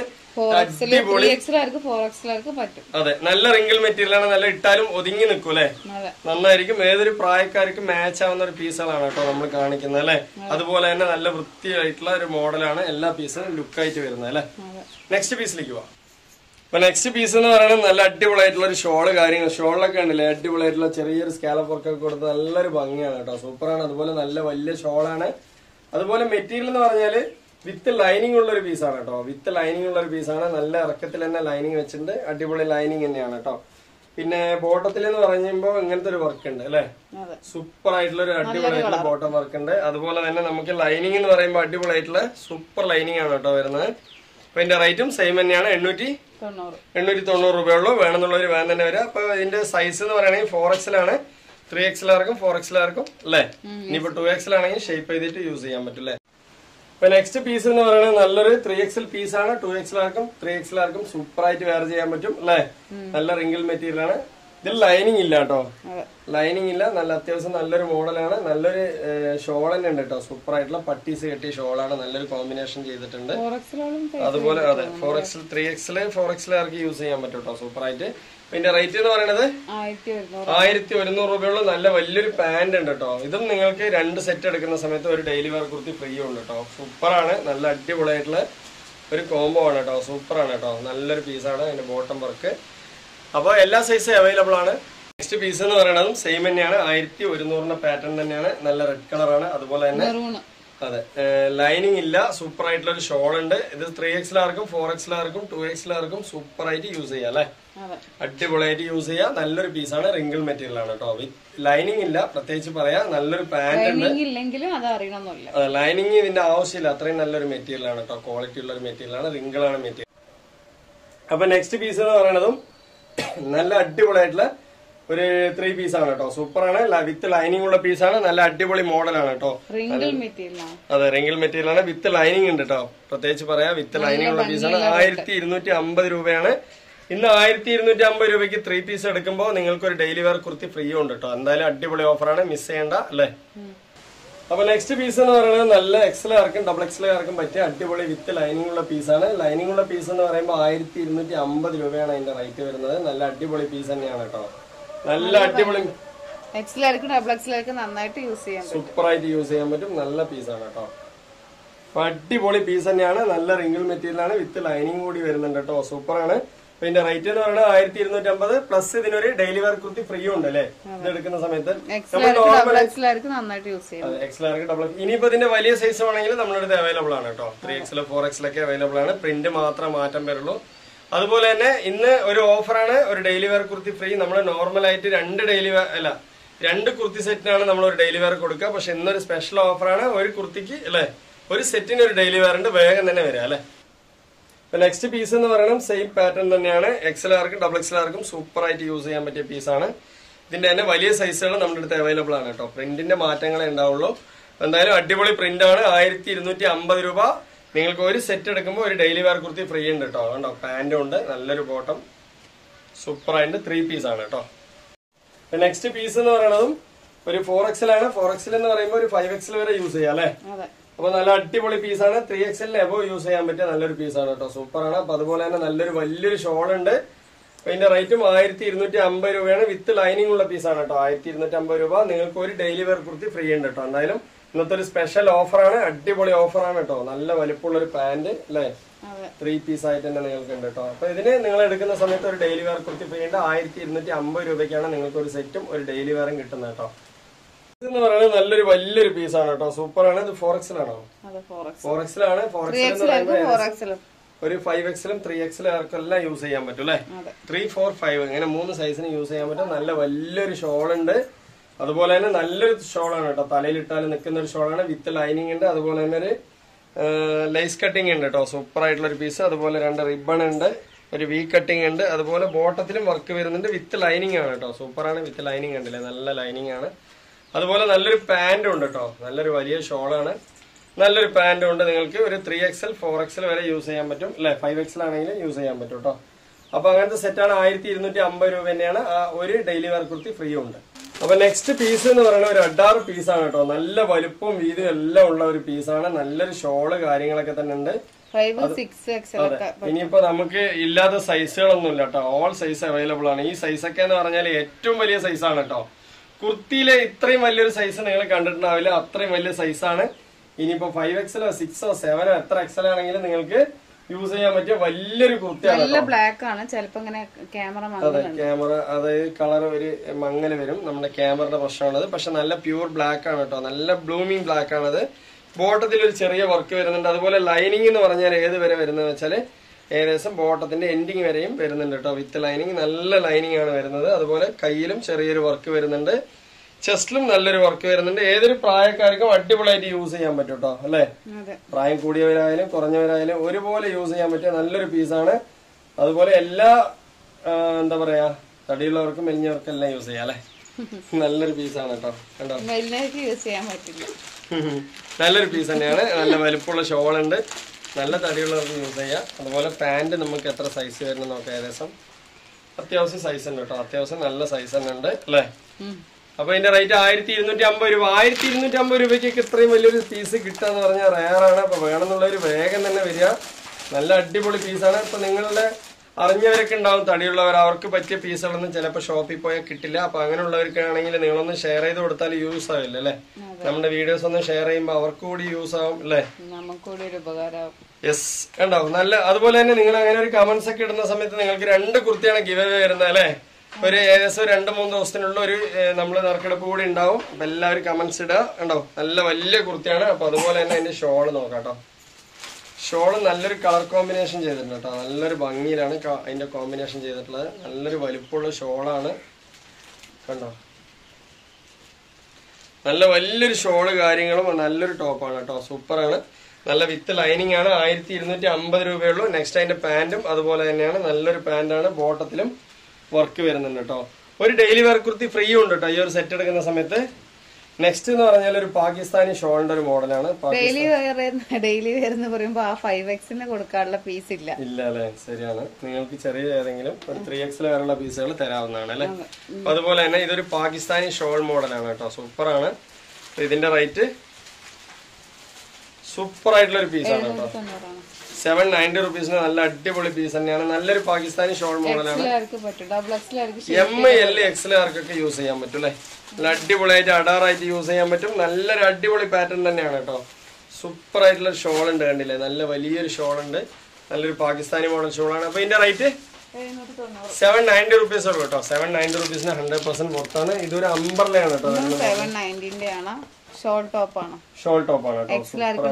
അതെ, നല്ല റിംഗിൾ മെറ്റീരിയൽ ആണ്. നല്ല ഇട്ടാലും ഒതുങ്ങി നിൽക്കും അല്ലെ, നന്നായിരിക്കും. ഏതൊരു പ്രായക്കാർക്കും മാച്ച് ആവുന്ന ഒരു പീസുകളാണ് കേട്ടോ നമ്മൾ കാണിക്കുന്നത് അല്ലെ. അതുപോലെ തന്നെ നല്ല വൃത്തിയായിട്ടുള്ള ഒരു മോഡലാണ് എല്ലാ പീസും ലുക്കായിട്ട് വരുന്നത് അല്ലെ. നെക്സ്റ്റ് പീസിലേക്ക് പോവാം. അപ്പൊ നെക്സ്റ്റ് പീസ് എന്ന് പറയുന്നത് നല്ല അടിപൊളിയായിട്ടുള്ള ഒരു ഷോള് കാര്യങ്ങൾ. ഷോളിലൊക്കെ ഉണ്ടല്ലേ അടിപൊളിയായിട്ടുള്ള ചെറിയൊരു സ്കാലപ്പ് വർക്കൊക്കെ കൊടുത്ത് നല്ലൊരു ഭംഗിയാണ് കേട്ടോ. സൂപ്പറാണ്. അതുപോലെ നല്ല വലിയ ഷോളാണ്. അതുപോലെ മെറ്റീരിയൽ എന്ന് പറഞ്ഞാല് വിത്ത് ലൈനിങ് ഉള്ള ഒരു പീസാണ് കേട്ടോ. വിത്ത് ലൈനിങ് ഉള്ള ഒരു പീസാണ്. നല്ല ഇറക്കത്തിൽ തന്നെ ലൈനിങ് വെച്ചിട്ടുണ്ട്. അടിപൊളി ലൈനിങ് തന്നെയാണ് കേട്ടോ. പിന്നെ ബോട്ടത്തിൽ എന്ന് പറയുമ്പോൾ ഇങ്ങനത്തെ ഒരു വർക്ക് ഉണ്ട് അല്ലെ. സൂപ്പർ ആയിട്ടുള്ള ഒരു അടിപൊളിയായിട്ടുള്ള ബോട്ടം വർക്ക് ഉണ്ട്. അതുപോലെ തന്നെ നമുക്ക് ലൈനിങ് എന്ന് പറയുമ്പോൾ അടിപൊളിയായിട്ടുള്ള സൂപ്പർ ലൈനിങ് ആണ് കേട്ടോ വരുന്നത്. അപ്പൊ ഇതിന്റെ റേറ്റും സെയിം തന്നെയാണ്. 890 രൂപയുള്ളൂ. വേണമെന്നുള്ളൊരു വേൻ തന്നെ വരിക. അപ്പൊ ഇതിന്റെ സൈസ് എന്ന് പറയുകയാണെങ്കിൽ 4XL ആണ്. 3XL-ആർക്കും 4XL-ആർക്കും അല്ലെ. ഇനിയിപ്പോ 2XL ആണെങ്കിൽ ഷേപ്പ് ചെയ്തിട്ട് യൂസ് ചെയ്യാൻ പറ്റും അല്ലെ. അപ്പൊ നെക്സ്റ്റ് പീസ് എന്ന് പറയുന്നത് നല്ലൊരു 3XL പീസാണ്. 2XL-ആർക്കും 3XL-ആർക്കും സൂപ്പർ ആയിട്ട് വെയർ ചെയ്യാൻ പറ്റും അല്ലെ. നല്ല റിംഗിൾ മെറ്റീരിയൽ ആണ്. ഇതിൽ ലൈനിങ് ഇല്ല കേട്ടോ. ലൈനിങ് ഇല്ല. നല്ല അത്യാവശ്യം നല്ലൊരു മോഡലാണ്. നല്ലൊരു ഷോൾ തന്നെ ഉണ്ട് കേട്ടോ. സൂപ്പർ ആയിട്ടുള്ള പട്ടീസ് കെട്ടിയ ഷോളാണ്. നല്ലൊരു കോമ്പിനേഷൻ ചെയ്തിട്ടുണ്ട്. അതുപോലെ അതെ 4XL 3XL 4XL-ആർക്ക് യൂസ് ചെയ്യാൻ പറ്റും കേട്ടോ സൂപ്പർ ആയിട്ട്. ഇതിന്റെ റേറ്റ് എന്ന് പറയുന്നത് 1100 രൂപയുള്ള നല്ല വലിയൊരു പാന്റ് ഉണ്ട് കേട്ടോ. ഇതും നിങ്ങൾക്ക് 2 സെറ്റ് എടുക്കുന്ന സമയത്ത് ഒരു ഡെയിലി വെയർ കുർത്തി ഫ്രീ ഉണ്ട് കേട്ടോ. സൂപ്പറാണ്. നല്ല അടിപൊളിയായിട്ടുള്ള ഒരു കോംബോ ആണ് കേട്ടോ. സൂപ്പറാണ് കേട്ടോ. നല്ലൊരു പീസാണ്. അതിന്റെ ബോട്ടം വർക്ക്. അപ്പൊ എല്ലാ സൈസും അവൈലബിൾ ആണ്. നെക്സ്റ്റ് പീസ് എന്ന് പറയുന്നതും സെയിം തന്നെയാണ്. 1100 പാറ്റേൺ തന്നെയാണ്. നല്ല റെഡ് കളറാണ്. അതുപോലെ തന്നെ അതെ ലൈനിങ് ഇല്ല. സൂപ്പർ ആയിട്ടുള്ള ഒരു ഷോൾ ഉണ്ട്. ഇത് 3XL-ആർക്കും 4XL-ആർക്കും 2XL-ആർക്കും സൂപ്പർ ആയിട്ട് യൂസ് ചെയ്യാം അല്ലെ. അടിപൊളിയായിട്ട് യൂസ് ചെയ്യാം. നല്ലൊരു പീസാണ്. റിംഗിൾ മെറ്റീരിയൽ ആണ് കേട്ടോ. വിത്ത് ലൈനിങ് ഇല്ല. പ്രത്യേകിച്ച് പറയാം. നല്ലൊരു പാന്റ് ഉണ്ട്. ലൈനിങ് ഇതിന്റെ ആവശ്യമില്ല. അത്രയും നല്ലൊരു മെറ്റീരിയൽ ആണ് കേട്ടോ. ക്വാളിറ്റി ഉള്ള ഒരു മെറ്റീരിയൽ ആണ്. റിംഗിൾ ആണ് മെറ്റീരിയൽ. അപ്പൊ നെക്സ്റ്റ് പീസ് എന്ന് പറയുന്നതും നല്ല അടിപൊളിയായിട്ടുള്ള ഒരു 3 പീസാണ് കേട്ടോ. സൂപ്പറാണ്. വിത്ത് ലൈനിങ് ഉള്ള പീസാണ്. നല്ല അടിപൊളി മോഡലാണ് കേട്ടോ. അതെ, റിംഗിൾ മെറ്റീരിയൽ ആണ്. വിത്ത് ലൈനിങ് ഉണ്ട് കേട്ടോ. പ്രത്യേകിച്ച് പറയാം, വിത്ത് ലൈനിങ് ഉള്ള പീസാണ്. 1250 രൂപയാണ്. ഇന്ന് 1250 രൂപയ്ക്ക് 3 പീസ് എടുക്കുമ്പോൾ നിങ്ങൾക്ക് ഒരു ഡെയിലി വെയർ കുർത്തി ഫ്രീ ഉണ്ട് കേട്ടോ. എന്തായാലും അടിപൊളി ഓഫറാണ്, മിസ് ചെയ്യണ്ട അല്ലേ. അപ്പൊ നെക്സ്റ്റ് പീസ് എന്ന് പറയുന്നത് നല്ല XL-കാർക്കും XXL-കാർക്കും പറ്റിയ അടിപൊളി വിത്ത് ലൈനിങ് ഉള്ള പീസാണ്. ലൈനിങ് ഉള്ള പീസ് എന്ന് പറയുമ്പോൾ 1250 രൂപയാണ് അതിന്റെ റേറ്റ് വരുന്നത്. നല്ല അടിപൊളി പീസ് തന്നെയാണ് കേട്ടോ. നല്ല അടിപൊളി നന്നായിട്ട് യൂസ് ചെയ്യാം, സൂപ്പറായിട്ട് യൂസ് ചെയ്യാൻ പറ്റും. നല്ല പീസാണ് കേട്ടോ. അടിപൊളി പീസ് തന്നെയാണ്. നല്ല റിംഗിൾ മെറ്റീരിയൽ ആണ്. വിത്ത് ലൈനിങ് കൂടി വരുന്നുണ്ട് കേട്ടോ. സൂപ്പറാണ്. ഇതിന്റെ റേറ്റ് എന്ന് പറയുന്നത് 1250 പ്ലസ് ഇതിനൊരു ഡെയിലി വെയർ കുർത്തി ഫ്രീ ഉണ്ട് അല്ലേ ഇത് എടുക്കുന്ന സമയത്ത്. ഇനിയിപ്പോ ഇതിന്റെ വലിയ സൈസ് വേണമെങ്കിൽ നമ്മുടെ അടുത്ത് അവൈലബിൾ ആണ് കേട്ടോ. 3XL 4XL ഒക്കെ അവൈലബിൾ ആണ്. പ്രിന്റ് മാത്രം മാറ്റം വരുള്ളൂ. അതുപോലെ തന്നെ ഇന്ന് ഒരു ഓഫറാണ്, ഒരു ഡെയിലി വെയർ കുർത്തി ഫ്രീ. നമ്മൾ നോർമലായിട്ട് 2 കുർത്തി സെറ്റിനാണ് നമ്മൾ ഒരു ഡെയിലി വെയർ കൊടുക്കുക. പക്ഷെ ഇന്നൊരു സ്പെഷ്യൽ ഓഫറാണ്. ഒരു കുർത്തിക്ക് അല്ലെ, ഒരു സെറ്റിന് ഒരു ഡെയിലി വെയർ ഉണ്ട്. വേഗം തന്നെ വരിക അല്ലെ. നെക്സ്റ്റ് പീസ് എന്ന് പറയുന്നത് സെയിം പാറ്റേൺ തന്നെയാണ്. XL-കാർക്കും XXL-കാർക്കും സൂപ്പർ ആയിട്ട് യൂസ് ചെയ്യാൻ പറ്റിയ പീസാണ്. ഇതിന്റെ തന്നെ വലിയ സൈസുകൾ നമ്മുടെ അടുത്ത് അവൈലബിൾ ആണ് കേട്ടോ. പ്രിന്റിന്റെ മാറ്റങ്ങളെ ഉണ്ടാവുള്ളൂ. എന്തായാലും അടിപൊളി പ്രിന്റ് ആണ്. 1250 രൂപ. നിങ്ങൾക്ക് ഒരു സെറ്റ് എടുക്കുമ്പോൾ ഒരു ഡെയിലി വെയർ കുർത്തി ഫ്രീ ഉണ്ട് കേട്ടോ. കണ്ടോ, പാന്റും ഉണ്ട്, നല്ലൊരു ബോട്ടം, സൂപ്പർ ആയിട്ട് 3 പീസ് ആണ് കേട്ടോ. നെക്സ്റ്റ് പീസ് എന്ന് പറയുന്നതും ഒരു 4XL ആണ്. 4XL എന്ന് പറയുമ്പോൾ ഒരു 5XL വരെ യൂസ് ചെയ്യാം അല്ലെ. അപ്പൊ നല്ല അടിപൊളി പീസാണ്. 3XL എബോ യൂസ് ചെയ്യാൻ പറ്റിയ നല്ലൊരു പീസാണ് കേട്ടോ. സൂപ്പറാണ്. അപ്പൊ അതുപോലെ തന്നെ നല്ലൊരു വലിയൊരു ഷോൾ ഉണ്ട്. അതിന്റെ റേറ്റും 1250 രൂപയാണ്. വിത്ത് ലൈനിങ് ഉള്ള പീസാണ് കേട്ടോ. 1250 രൂപ. നിങ്ങൾക്ക് ഒരു ഡെയിലി വെയർ കുർത്തി ഫ്രീ ഉണ്ട് കേട്ടോ. എന്തായാലും ഇന്നത്തെ ഒരു സ്പെഷ്യൽ ഓഫറാണ്, അടിപൊളി ഓഫറാണ് കേട്ടോ. നല്ല വലിപ്പമുള്ള ഒരു പാന്റ് അല്ലെ, 3 പീസ് ആയിട്ട് തന്നെ നിങ്ങൾക്ക് ഉണ്ട് കേട്ടോ. അപ്പൊ ഇതിന് നിങ്ങൾ എടുക്കുന്ന സമയത്ത് ഒരു ഡെയിലി വെയർ കുർത്തി ഫ്രീ ഉണ്ട്. 1250 രൂപയ്ക്കാണ് നിങ്ങൾക്ക് ഒരു സെറ്റും ഒരു ഡെയിലി വെയറും കിട്ടുന്നത് കേട്ടോ. ഇതെന്ന് പറയുന്നത് നല്ലൊരു വലിയൊരു പീസാണ് കേട്ടോ. സൂപ്പറാണ്. ഇത് 4XL ആണോ? 4XL ആണ്. 4XL ഒരു 5XL 3XL ആർക്കെല്ലാം യൂസ് ചെയ്യാൻ പറ്റും അല്ലെ. 3, 4, 5 ഇങ്ങനെ 3 സൈസിന് യൂസ് ചെയ്യാൻ പറ്റും. നല്ല വലിയൊരു ഷോൾ ഉണ്ട്. അതുപോലെ തന്നെ നല്ലൊരു ഷോളാണ് കേട്ടോ. തലയിലിട്ടാൽ നിൽക്കുന്ന ഒരു ഷോളാണ്. വിത്ത് ലൈനിങ് ഉണ്ട്. അതുപോലെ തന്നെ ഒരു ലേസ് കട്ടിങ് ഉണ്ട് കേട്ടോ. സൂപ്പർ ആയിട്ടുള്ള ഒരു പീസ്. അതുപോലെ 2 റിബൺ ഉണ്ട്. ഒരു വി കട്ടിങ് ഉണ്ട്. അതുപോലെ ബോട്ടത്തിലും വർക്ക് വരുന്നുണ്ട്. വിത്ത് ലൈനിങ് ആണ് കേട്ടോ. സൂപ്പറാണ്. വിത്ത് ലൈനിങ് ഉണ്ടല്ലേ, നല്ല ലൈനിങ് ആണ്. അതുപോലെ നല്ലൊരു പാന്റും ഉണ്ട് കേട്ടോ. നല്ലൊരു വലിയ ഷോളാണ്. നല്ലൊരു പാന്റും ഉണ്ട്. നിങ്ങൾക്ക് ഒരു 3XL 4XL വരെ യൂസ് ചെയ്യാൻ പറ്റും അല്ലെ. 5XL ആണെങ്കിലും യൂസ് ചെയ്യാൻ പറ്റും കേട്ടോ. അപ്പൊ അങ്ങനത്തെ സെറ്റാണ്. 1250 രൂപ തന്നെയാണ്. ഒരു ഡെയിലി വെയർ കുർത്തി ഫ്രീ ഉണ്ട്. അപ്പൊ നെക്സ്റ്റ് പീസ് എന്ന് പറയുന്നത് ഒരു 6 പീസാണ് കേട്ടോ. നല്ല വലുപ്പവും വീതിയും എല്ലാം ഉള്ള ഒരു പീസാണ്. നല്ലൊരു ഷോള് കാര്യങ്ങളൊക്കെ തന്നെ ഉണ്ട്. ഇനിയിപ്പോ നമുക്ക് ഇല്ലാത്ത സൈസുകളൊന്നും ഇല്ല കേട്ടോ. ഓൾ സൈസ് അവൈലബിൾ ആണ്. ഈ സൈസൊക്കെ എന്ന് പറഞ്ഞാൽ ഏറ്റവും വലിയ സൈസാണ് കേട്ടോ. കുർത്തിയിലെ ഇത്രയും വലിയൊരു സൈസ് നിങ്ങൾ കണ്ടിട്ടുണ്ടാവില്ല. അത്രയും വലിയ സൈസാണ്. ഇനിയിപ്പോ 5XL 6 7 എത്ര XL ആണെങ്കിലും നിങ്ങൾക്ക് യൂസ് ചെയ്യാൻ പറ്റിയ വലിയൊരു കുർത്തിയാണ്. ബ്ലാക്ക് ആണ്. ചിലപ്പോ ക്യാമറ അതായത് കളർ ഒരു മങ്ങല് വരും. നമ്മുടെ ക്യാമറയുടെ പ്രശ്നമാണത്. പക്ഷെ നല്ല പ്യൂർ ബ്ലാക്ക് ആണ് കേട്ടോ. നല്ല ബ്ലൂമിങ് ബ്ലാക്ക് ആണത്. ബോട്ടത്തിൽ ഒരു ചെറിയ വർക്ക് വരുന്നുണ്ട്. അതുപോലെ ലൈനിങ് എന്ന് പറഞ്ഞാൽ ഏത് വരെ വരുന്നത് വെച്ചാൽ ഏകദേശം ബോട്ടത്തിന്റെ എൻഡിങ് വരെയും വരുന്നുണ്ട് കേട്ടോ. വിത്ത് ലൈനിങ് നല്ല ലൈനിങ് ആണ് വരുന്നത്. അതുപോലെ കയ്യിലും ചെറിയൊരു വർക്ക് വരുന്നുണ്ട്. ചെസ്റ്റിലും നല്ലൊരു വർക്ക് വരുന്നുണ്ട്. ഏതൊരു പ്രായക്കാർക്കും അടിപൊളിയായിട്ട് യൂസ് ചെയ്യാൻ പറ്റും കേട്ടോ അല്ലെ. പ്രായം കൂടിയവരായാലും കുറഞ്ഞവരായാലും ഒരുപോലെ യൂസ് ചെയ്യാൻ പറ്റിയ നല്ലൊരു പീസാണ്. അതുപോലെ എല്ലാ എന്താ പറയാ, തടിയുള്ളവർക്കും മെലിഞ്ഞവർക്കും എല്ലാം യൂസ് ചെയ്യാം അല്ലെ. നല്ലൊരു പീസാണ് കേട്ടോ. കണ്ടോ, നല്ലൊരു പീസ് തന്നെയാണ്. നല്ല വലുപ്പമുള്ള ഷോൾ ഉണ്ട്. നല്ല തടിയുള്ളവർക്ക് യൂസ് ചെയ്യാം. അതുപോലെ പാന്റ് നമുക്ക് എത്ര സൈസ് വരുന്ന നോക്കാം. ഏകദേശം അത്യാവശ്യം സൈസ് ഉണ്ട് കേട്ടോ. അത്യാവശ്യം നല്ല സൈസ് തന്നെ ഉണ്ട് അല്ലെ. അപ്പൊ ഇതിന്റെ റേറ്റ് 1250 രൂപ. 1250 രൂപയ്ക്ക് ഇത്രയും വലിയൊരു പീസ് കിട്ടാന്ന് പറഞ്ഞാൽ റയറാണ്. അപ്പൊ വേണമെന്നുള്ളവര് വേഗം തന്നെ വരിക. നല്ല അടിപൊളി പീസാണ്. ഇപ്പൊ നിങ്ങളുടെ അറിഞ്ഞവരൊക്കെ ഉണ്ടാവും തടിയുള്ളവർ, അവർക്ക് പറ്റിയ പീസുകളൊന്നും ചിലപ്പോൾ ഷോപ്പിൽ പോയാൽ കിട്ടില്ല. അപ്പൊ അങ്ങനെയുള്ളവർക്കാണെങ്കിൽ നിങ്ങളൊന്ന് ഷെയർ ചെയ്ത് കൊടുത്താൽ യൂസ് ആവില്ല അല്ലെ. നമ്മുടെ വീഡിയോസ് ഒന്ന് ഷെയർ ചെയ്യുമ്പോൾ അവർക്ക് കൂടി യൂസ് ആവും അല്ലെ. യെസ്, ഉണ്ടാവും നല്ല. അതുപോലെ തന്നെ നിങ്ങൾ അങ്ങനെ ഒരു കമന്റ്സ് ഒക്കെ ഇടുന്ന സമയത്ത് നിങ്ങൾക്ക് 2 കുർത്തിയാണ് ഗിവ് അവേ വരുന്നത് അല്ലെ. ഒരു ഏകദേശം 2-3 ദിവസത്തിനുള്ള ഒരു നമ്മൾ നറുക്കെടുപ്പ് കൂടി ഉണ്ടാവും. അപ്പൊ എല്ലാവരും കമന്റ്സ് ഇടുക. ഉണ്ടാവും നല്ല വലിയ കുർത്തിയാണ്. അപ്പൊ അതുപോലെ തന്നെ അതിന്റെ ഷോള് നോക്കാം കേട്ടോ. ഷോള് നല്ലൊരു കളർ കോമ്പിനേഷൻ ചെയ്തിട്ടുണ്ട് കേട്ടോ. നല്ലൊരു ഭംഗിയിലാണ് അതിന്റെ കോമ്പിനേഷൻ ചെയ്തിട്ടുള്ളത്. നല്ലൊരു വലിപ്പമുള്ള ഷോളാണ്. കണ്ടോ, നല്ല വലിയൊരു ഷോള് കാര്യങ്ങളും നല്ലൊരു ടോപ്പാണ് കേട്ടോ. സൂപ്പറാണ്. നല്ല വിത്ത് ലൈനിങ് ആണ്. 1250 രൂപയുള്ളൂ. നെക്സ്റ്റ് അതിന്റെ പാന്റും അതുപോലെ തന്നെയാണ്. നല്ലൊരു പാന്റാണ്. ബോട്ടത്തിലും വർക്ക് വരുന്നുണ്ട് കേട്ടോ. ഒരു ഡെയിലി വെയർ കുർത്തി ഫ്രീ ഉണ്ട് കേട്ടോ ഈ ഒരു സെറ്റ് എടുക്കുന്ന സമയത്ത്. നെക്സ്റ്റ് എന്ന് പറഞ്ഞാൽ ഒരു പാകിസ്ഥാനി ഷോളിന്റെ ഒരു മോഡലാണ്. ഡെയിലി വെയർ എന്ന് പറയുമ്പോ ആ 5X കൊടുക്കാനുള്ള പീസ് ഇല്ല അല്ലെ? ശരിയാണ്. നിങ്ങൾക്ക് ചെറിയ ഏതെങ്കിലും ഒരു 3XL വരെയുള്ള പീസുകൾ തരാവുന്നതാണ് അല്ലെ? അതുപോലെ തന്നെ ഇതൊരു പാകിസ്ഥാനി ഷോൾ മോഡലാണ് കേട്ടോ. സൂപ്പറാണ്. ഇതിന്റെ റേറ്റ് സൂപ്പർ ആയിട്ടുള്ള ഒരു പീസാണ് കേട്ടോ. 790 റുപ്പീസിന് നല്ല അടിപൊളി പീസ് തന്നെയാണ്. നല്ലൊരു പാകിസ്ഥാനി ഷോൾ മോഡലാണ്. ML ആർക്കൊക്കെ യൂസ് ചെയ്യാൻ പറ്റും അല്ലെ? നല്ല അടിപൊളിയായിട്ട് അടാറായിട്ട് യൂസ് ചെയ്യാൻ പറ്റും. നല്ലൊരു അടിപൊളി പാറ്റേൺ തന്നെയാണ് കേട്ടോ. സൂപ്പർ ആയിട്ടുള്ള ഷോൾ ഉണ്ട്, കണ്ടില്ലേ? നല്ല വലിയൊരു ഷോൾ ഉണ്ട്. നല്ലൊരു പാകിസ്ഥാനി മോഡൽ ഷോളാണ്. അപ്പൊ ഇതിന്റെ റേറ്റ് 790 റുപ്പീസ് ഉള്ളൂ കേട്ടോ. 790 റുപ്പീസിന് 100% പുറത്താണ്. ഇതൊരു അംബർലയാണ് കേട്ടോ. 790 ആണ്. ഷോൾ ടോപ്പ് ആണ്. ഷോൾ ടോപ്പ് ആണ് കേട്ടോ.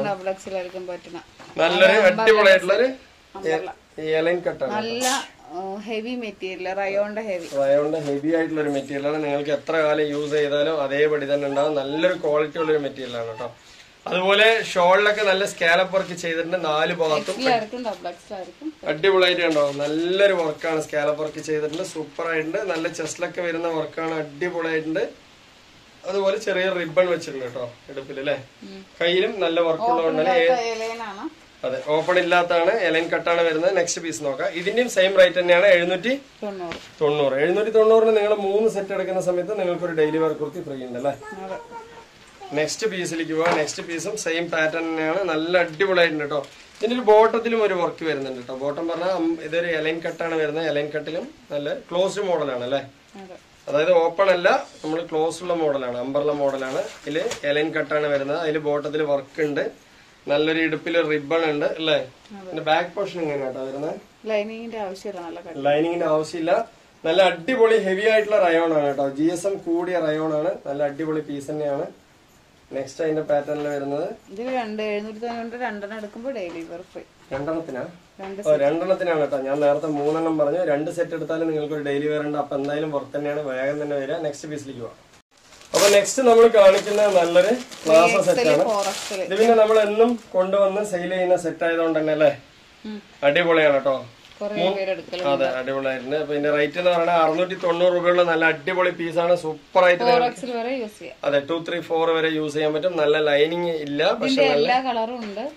നല്ലൊരു അടിപൊളിയായിട്ടുള്ളൊരു എലൈൻ കട്ടാണ്. നല്ല ഹെവി മെറ്റീരിയൽ, റയോണിന്റെ ഹെവി ആയിട്ടുള്ള ഒരു മെറ്റീരിയൽ ആണ്. നിങ്ങൾക്ക് എത്ര കാലം യൂസ് ചെയ്താലും അതേപടി തന്നെ ഉണ്ടാവും. നല്ലൊരു ക്വാളിറ്റി ഉള്ള ഒരു മെറ്റീരിയൽ ആണ് കേട്ടോ. അതുപോലെ ഷോളിലൊക്കെ നല്ല സ്കാലപ്പ് വർക്ക് ചെയ്തിട്ടുണ്ട്. 4 ഭാഗത്തും അടിപൊളിയായിട്ട് ഉണ്ടാവും. നല്ലൊരു വർക്കാണ്. സ്കാലപ്പ് വർക്ക് ചെയ്തിട്ടുണ്ട്. സൂപ്പർ ആയിട്ടുണ്ട്. നല്ല ചെസ്റ്റിലൊക്കെ വരുന്ന വർക്കാണ്. അടിപൊളിയായിട്ടുണ്ട്. അതുപോലെ ചെറിയ റിബൺ വെച്ചിട്ടുണ്ട് കേട്ടോ ഇടുപ്പിൽ അല്ലെ? കയ്യിലും നല്ല വർക്കുള്ളതുകൊണ്ടാണ്. അതെ, ഓപ്പൺ ഇല്ലാത്തതാണ്. എലൈൻ കട്ടാണ് വരുന്നത്. നെക്സ്റ്റ് പീസ് നോക്കാം. ഇതിന്റെയും സെയിം റേറ്റ് തന്നെയാണ്. 790. 790 നിങ്ങൾ 3 സെറ്റ് എടുക്കുന്ന സമയത്ത് നിങ്ങൾക്ക് ഒരു ഡെയിലി വെയർ കുർത്തി ഫ്രീ ഉണ്ട് അല്ലെ? നെക്സ്റ്റ് പീസിലേക്ക് പോവാം. നെക്സ്റ്റ് പീസും സെയിം പാറ്റേൺ തന്നെയാണ്. നല്ല അടിപൊളിയായിട്ടുണ്ട് കേട്ടോ. ഇതിന്റെ ഒരു ബോട്ടത്തിലും ഒരു വർക്ക് വരുന്നുണ്ട് കേട്ടോ. ബോട്ടം പറഞ്ഞാൽ ഇതൊരു എലൈൻ കട്ടാണ് വരുന്നത്. എലൈൻ കട്ടിലും നല്ല ക്ലോസ്ഡ് മോഡലാണ് അല്ലെ? അതായത് ഓപ്പൺ അല്ല, നമ്മൾ ക്ലോസ് ഉള്ള മോഡലാണ്. അംബർല മോഡലാണ്. ഇതില് എലൈൻ കട്ടാണ് വരുന്നത്. അതിൽ ബോട്ടത്തിൽ വർക്ക് ഉണ്ട്. നല്ലൊരു ഇടുപ്പിൽ റിബൺ ഉണ്ട് അല്ലേ? പിന്നെ ബാക്ക് പോർഷൻ എങ്ങനെയാട്ടോ വരുന്നത്? ലൈനിങ്ങിന്റെ ആവശ്യമില്ല. നല്ല അടിപൊളി ഹെവി ആയിട്ടുള്ള റയോൺ ആണ് കേട്ടോ. GSM കൂടിയ റയോൺ ആണ്. നല്ല അടിപൊളി പീസ് തന്നെയാണ്. നെക്സ്റ്റ് അതിന്റെ പാറ്റേണിൽ വരുന്നത് രണ്ടെണ്ണത്തിനാണ് കേട്ടോ. ഞാൻ നേരത്തെ 3 എണ്ണം പറഞ്ഞു. 2 സെറ്റ് എടുത്താലും നിങ്ങൾക്ക് ഒരു ഡെയിലി വെയർ ഉണ്ട്. അപ്പൊ എന്തായാലും പുറത്ത് തന്നെയാണ്. വേഗം തന്നെ വരിക. നെക്സ്റ്റ് പീസിലേക്ക് പോവാം. അപ്പൊ നെക്സ്റ്റ് നമ്മൾ കാണിക്കുന്ന നല്ലൊരു പ്ലാസോ സെറ്റ് ആണ്. ഇത് പിന്നെ നമ്മൾ എന്നും കൊണ്ടുവന്ന് സെയിൽ ചെയ്യുന്ന സെറ്റ് ആയതുകൊണ്ട് തന്നെ അല്ലേ, അടിപൊളിയാണ് കേട്ടോ. അതെ, അടിപൊളിയായിട്ടുണ്ട്. അപ്പൊ ഇതിന്റെ റേറ്റ് എന്ന് പറയുന്നത് 690 രൂപയുള്ള നല്ല അടിപൊളി പീസാണ്. സൂപ്പർ ആയിട്ട് അതെ 2, 3, 4 വരെ യൂസ് ചെയ്യാൻ പറ്റും. നല്ല ലൈനിങ് ഇല്ല, പക്ഷെ എല്ലാ കളറും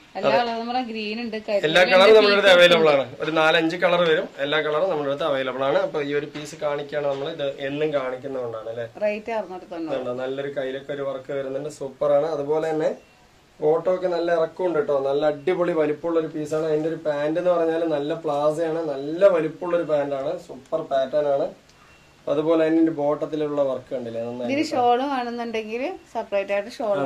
നമ്മുടെ അടുത്ത് അവൈലബിൾ ആണ്. ഒരു 4-5 കളർ വരും. എല്ലാ കളറും നമ്മുടെ അടുത്ത് അവൈലബിൾ ആണ്. അപ്പൊ ഈ ഒരു പീസ് കാണിക്കുകയാണ് നമ്മൾ. ഇത് എന്നും കാണിക്കുന്നതുകൊണ്ടാണ് അല്ലെ? നല്ലൊരു കയ്യിലൊക്കെ ഒരു വർക്ക് വരുന്നുണ്ട്. സൂപ്പറാണ്. അതുപോലെ തന്നെ ഫോട്ടോ ഒക്കെ നല്ല ഇറക്കമുണ്ട് കേട്ടോ. നല്ല അടിപൊളി വലിപ്പമുള്ള ഒരു പീസാണ്. അതിന്റെ ഒരു പാന്റ് എന്ന് പറഞ്ഞാൽ നല്ല പ്ലാസയാണ്. നല്ല വലിപ്പമുള്ള ഒരു പാന്റാണ്. സൂപ്പർ പാറ്റേൺ ആണ്. അതുപോലെ അതിന്റെ ബോട്ടത്തിലുള്ള വർക്ക് കണ്ടില്ലേ? നന്നായി. ഷോള് വേണമെന്നുണ്ടെങ്കിൽ സെപ്പറേറ്റ് ആയിട്ട് ഷോൾ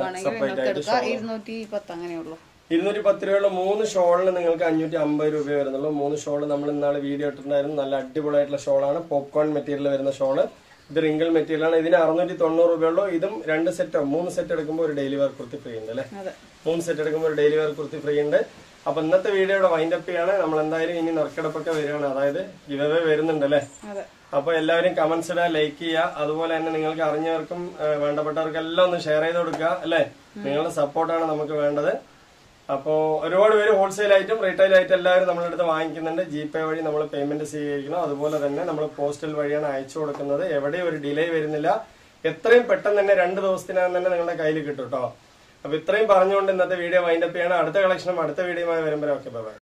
210 രൂപയുള്ള 3 ഷോളിന് നിങ്ങൾക്ക് 550 രൂപ വരുന്നുള്ളൂ. 3 ഷോള് നമ്മൾ ഇന്നാള് വീഡിയോ ഇട്ടിട്ടുണ്ടായിരുന്നു. നല്ല അടിപൊളിയായിട്ടുള്ള ഷോളാണ്. പോപ്കോൺ മെറ്റീരിയൽ വരുന്ന ഷോള്. ഇത് റിംഗിൾ മെറ്റീരിയൽ ആണ്. ഇതിന് 690 രൂപയുള്ളൂ. ഇതും 2 സെറ്റോ 3 സെറ്റ് എടുക്കുമ്പോൾ ഒരു ഡെയിലി വെയർ കുർത്തി ഫ്രീ ഉണ്ട് അല്ലെ? 3 സെറ്റ് എടുക്കുമ്പോൾ ഒരു ഡെയിലി വെയർ കുർത്തി ഫ്രീ ഉണ്ട്. അപ്പൊ ഇന്നത്തെ വീഡിയോയുടെ വൈൻഡപ്പ് ചെയ്യാണ്. നമ്മൾ എന്തായാലും ഇനി നറുക്കെടുപ്പൊക്കെ വരികയാണ്. അതായത് ഗിവ് അവേ വരുന്നുണ്ട് അല്ലെ? അപ്പൊ എല്ലാവരും കമന്റ്സ് ഇടുക, ലൈക്ക് ചെയ്യുക. അതുപോലെ തന്നെ നിങ്ങൾക്ക് അറിഞ്ഞവർക്കും വേണ്ടപ്പെട്ടവർക്കെല്ലാം ഒന്ന് ഷെയർ ചെയ്ത് കൊടുക്കുക അല്ലെ? നിങ്ങളുടെ സപ്പോർട്ടാണ് നമുക്ക് വേണ്ടത്. അപ്പോ ഒരുപാട് പേര് ഹോൾസെയിൽ ആയിട്ടും റീറ്റെയിൽ ആയിട്ടും എല്ലാവരും നമ്മുടെ അടുത്ത് വാങ്ങിക്കുന്നുണ്ട്. GPay വഴി നമ്മൾ പേയ്മെന്റ് സ്വീകരിക്കണം. അതുപോലെ തന്നെ നമ്മൾ പോസ്റ്റൽ വഴിയാണ് അയച്ചു കൊടുക്കുന്നത്. എവിടെയും ഒരു ഡിലേ വരുന്നില്ല. എത്രയും പെട്ടെന്ന് തന്നെ 2 ദിവസത്തിനകം തന്നെ നിങ്ങളുടെ കയ്യിൽ കിട്ടും കേട്ടോ. അപ്പൊ ഇത്രയും പറഞ്ഞുകൊണ്ട് ഇന്നത്തെ വീഡിയോ വൈൻഡപ്പ് ചെയ്യണം. അടുത്ത കളക്ഷനും അടുത്ത വീഡിയോയുമായി വരുമ്പോൾ ഓക്കെ, ബൈ.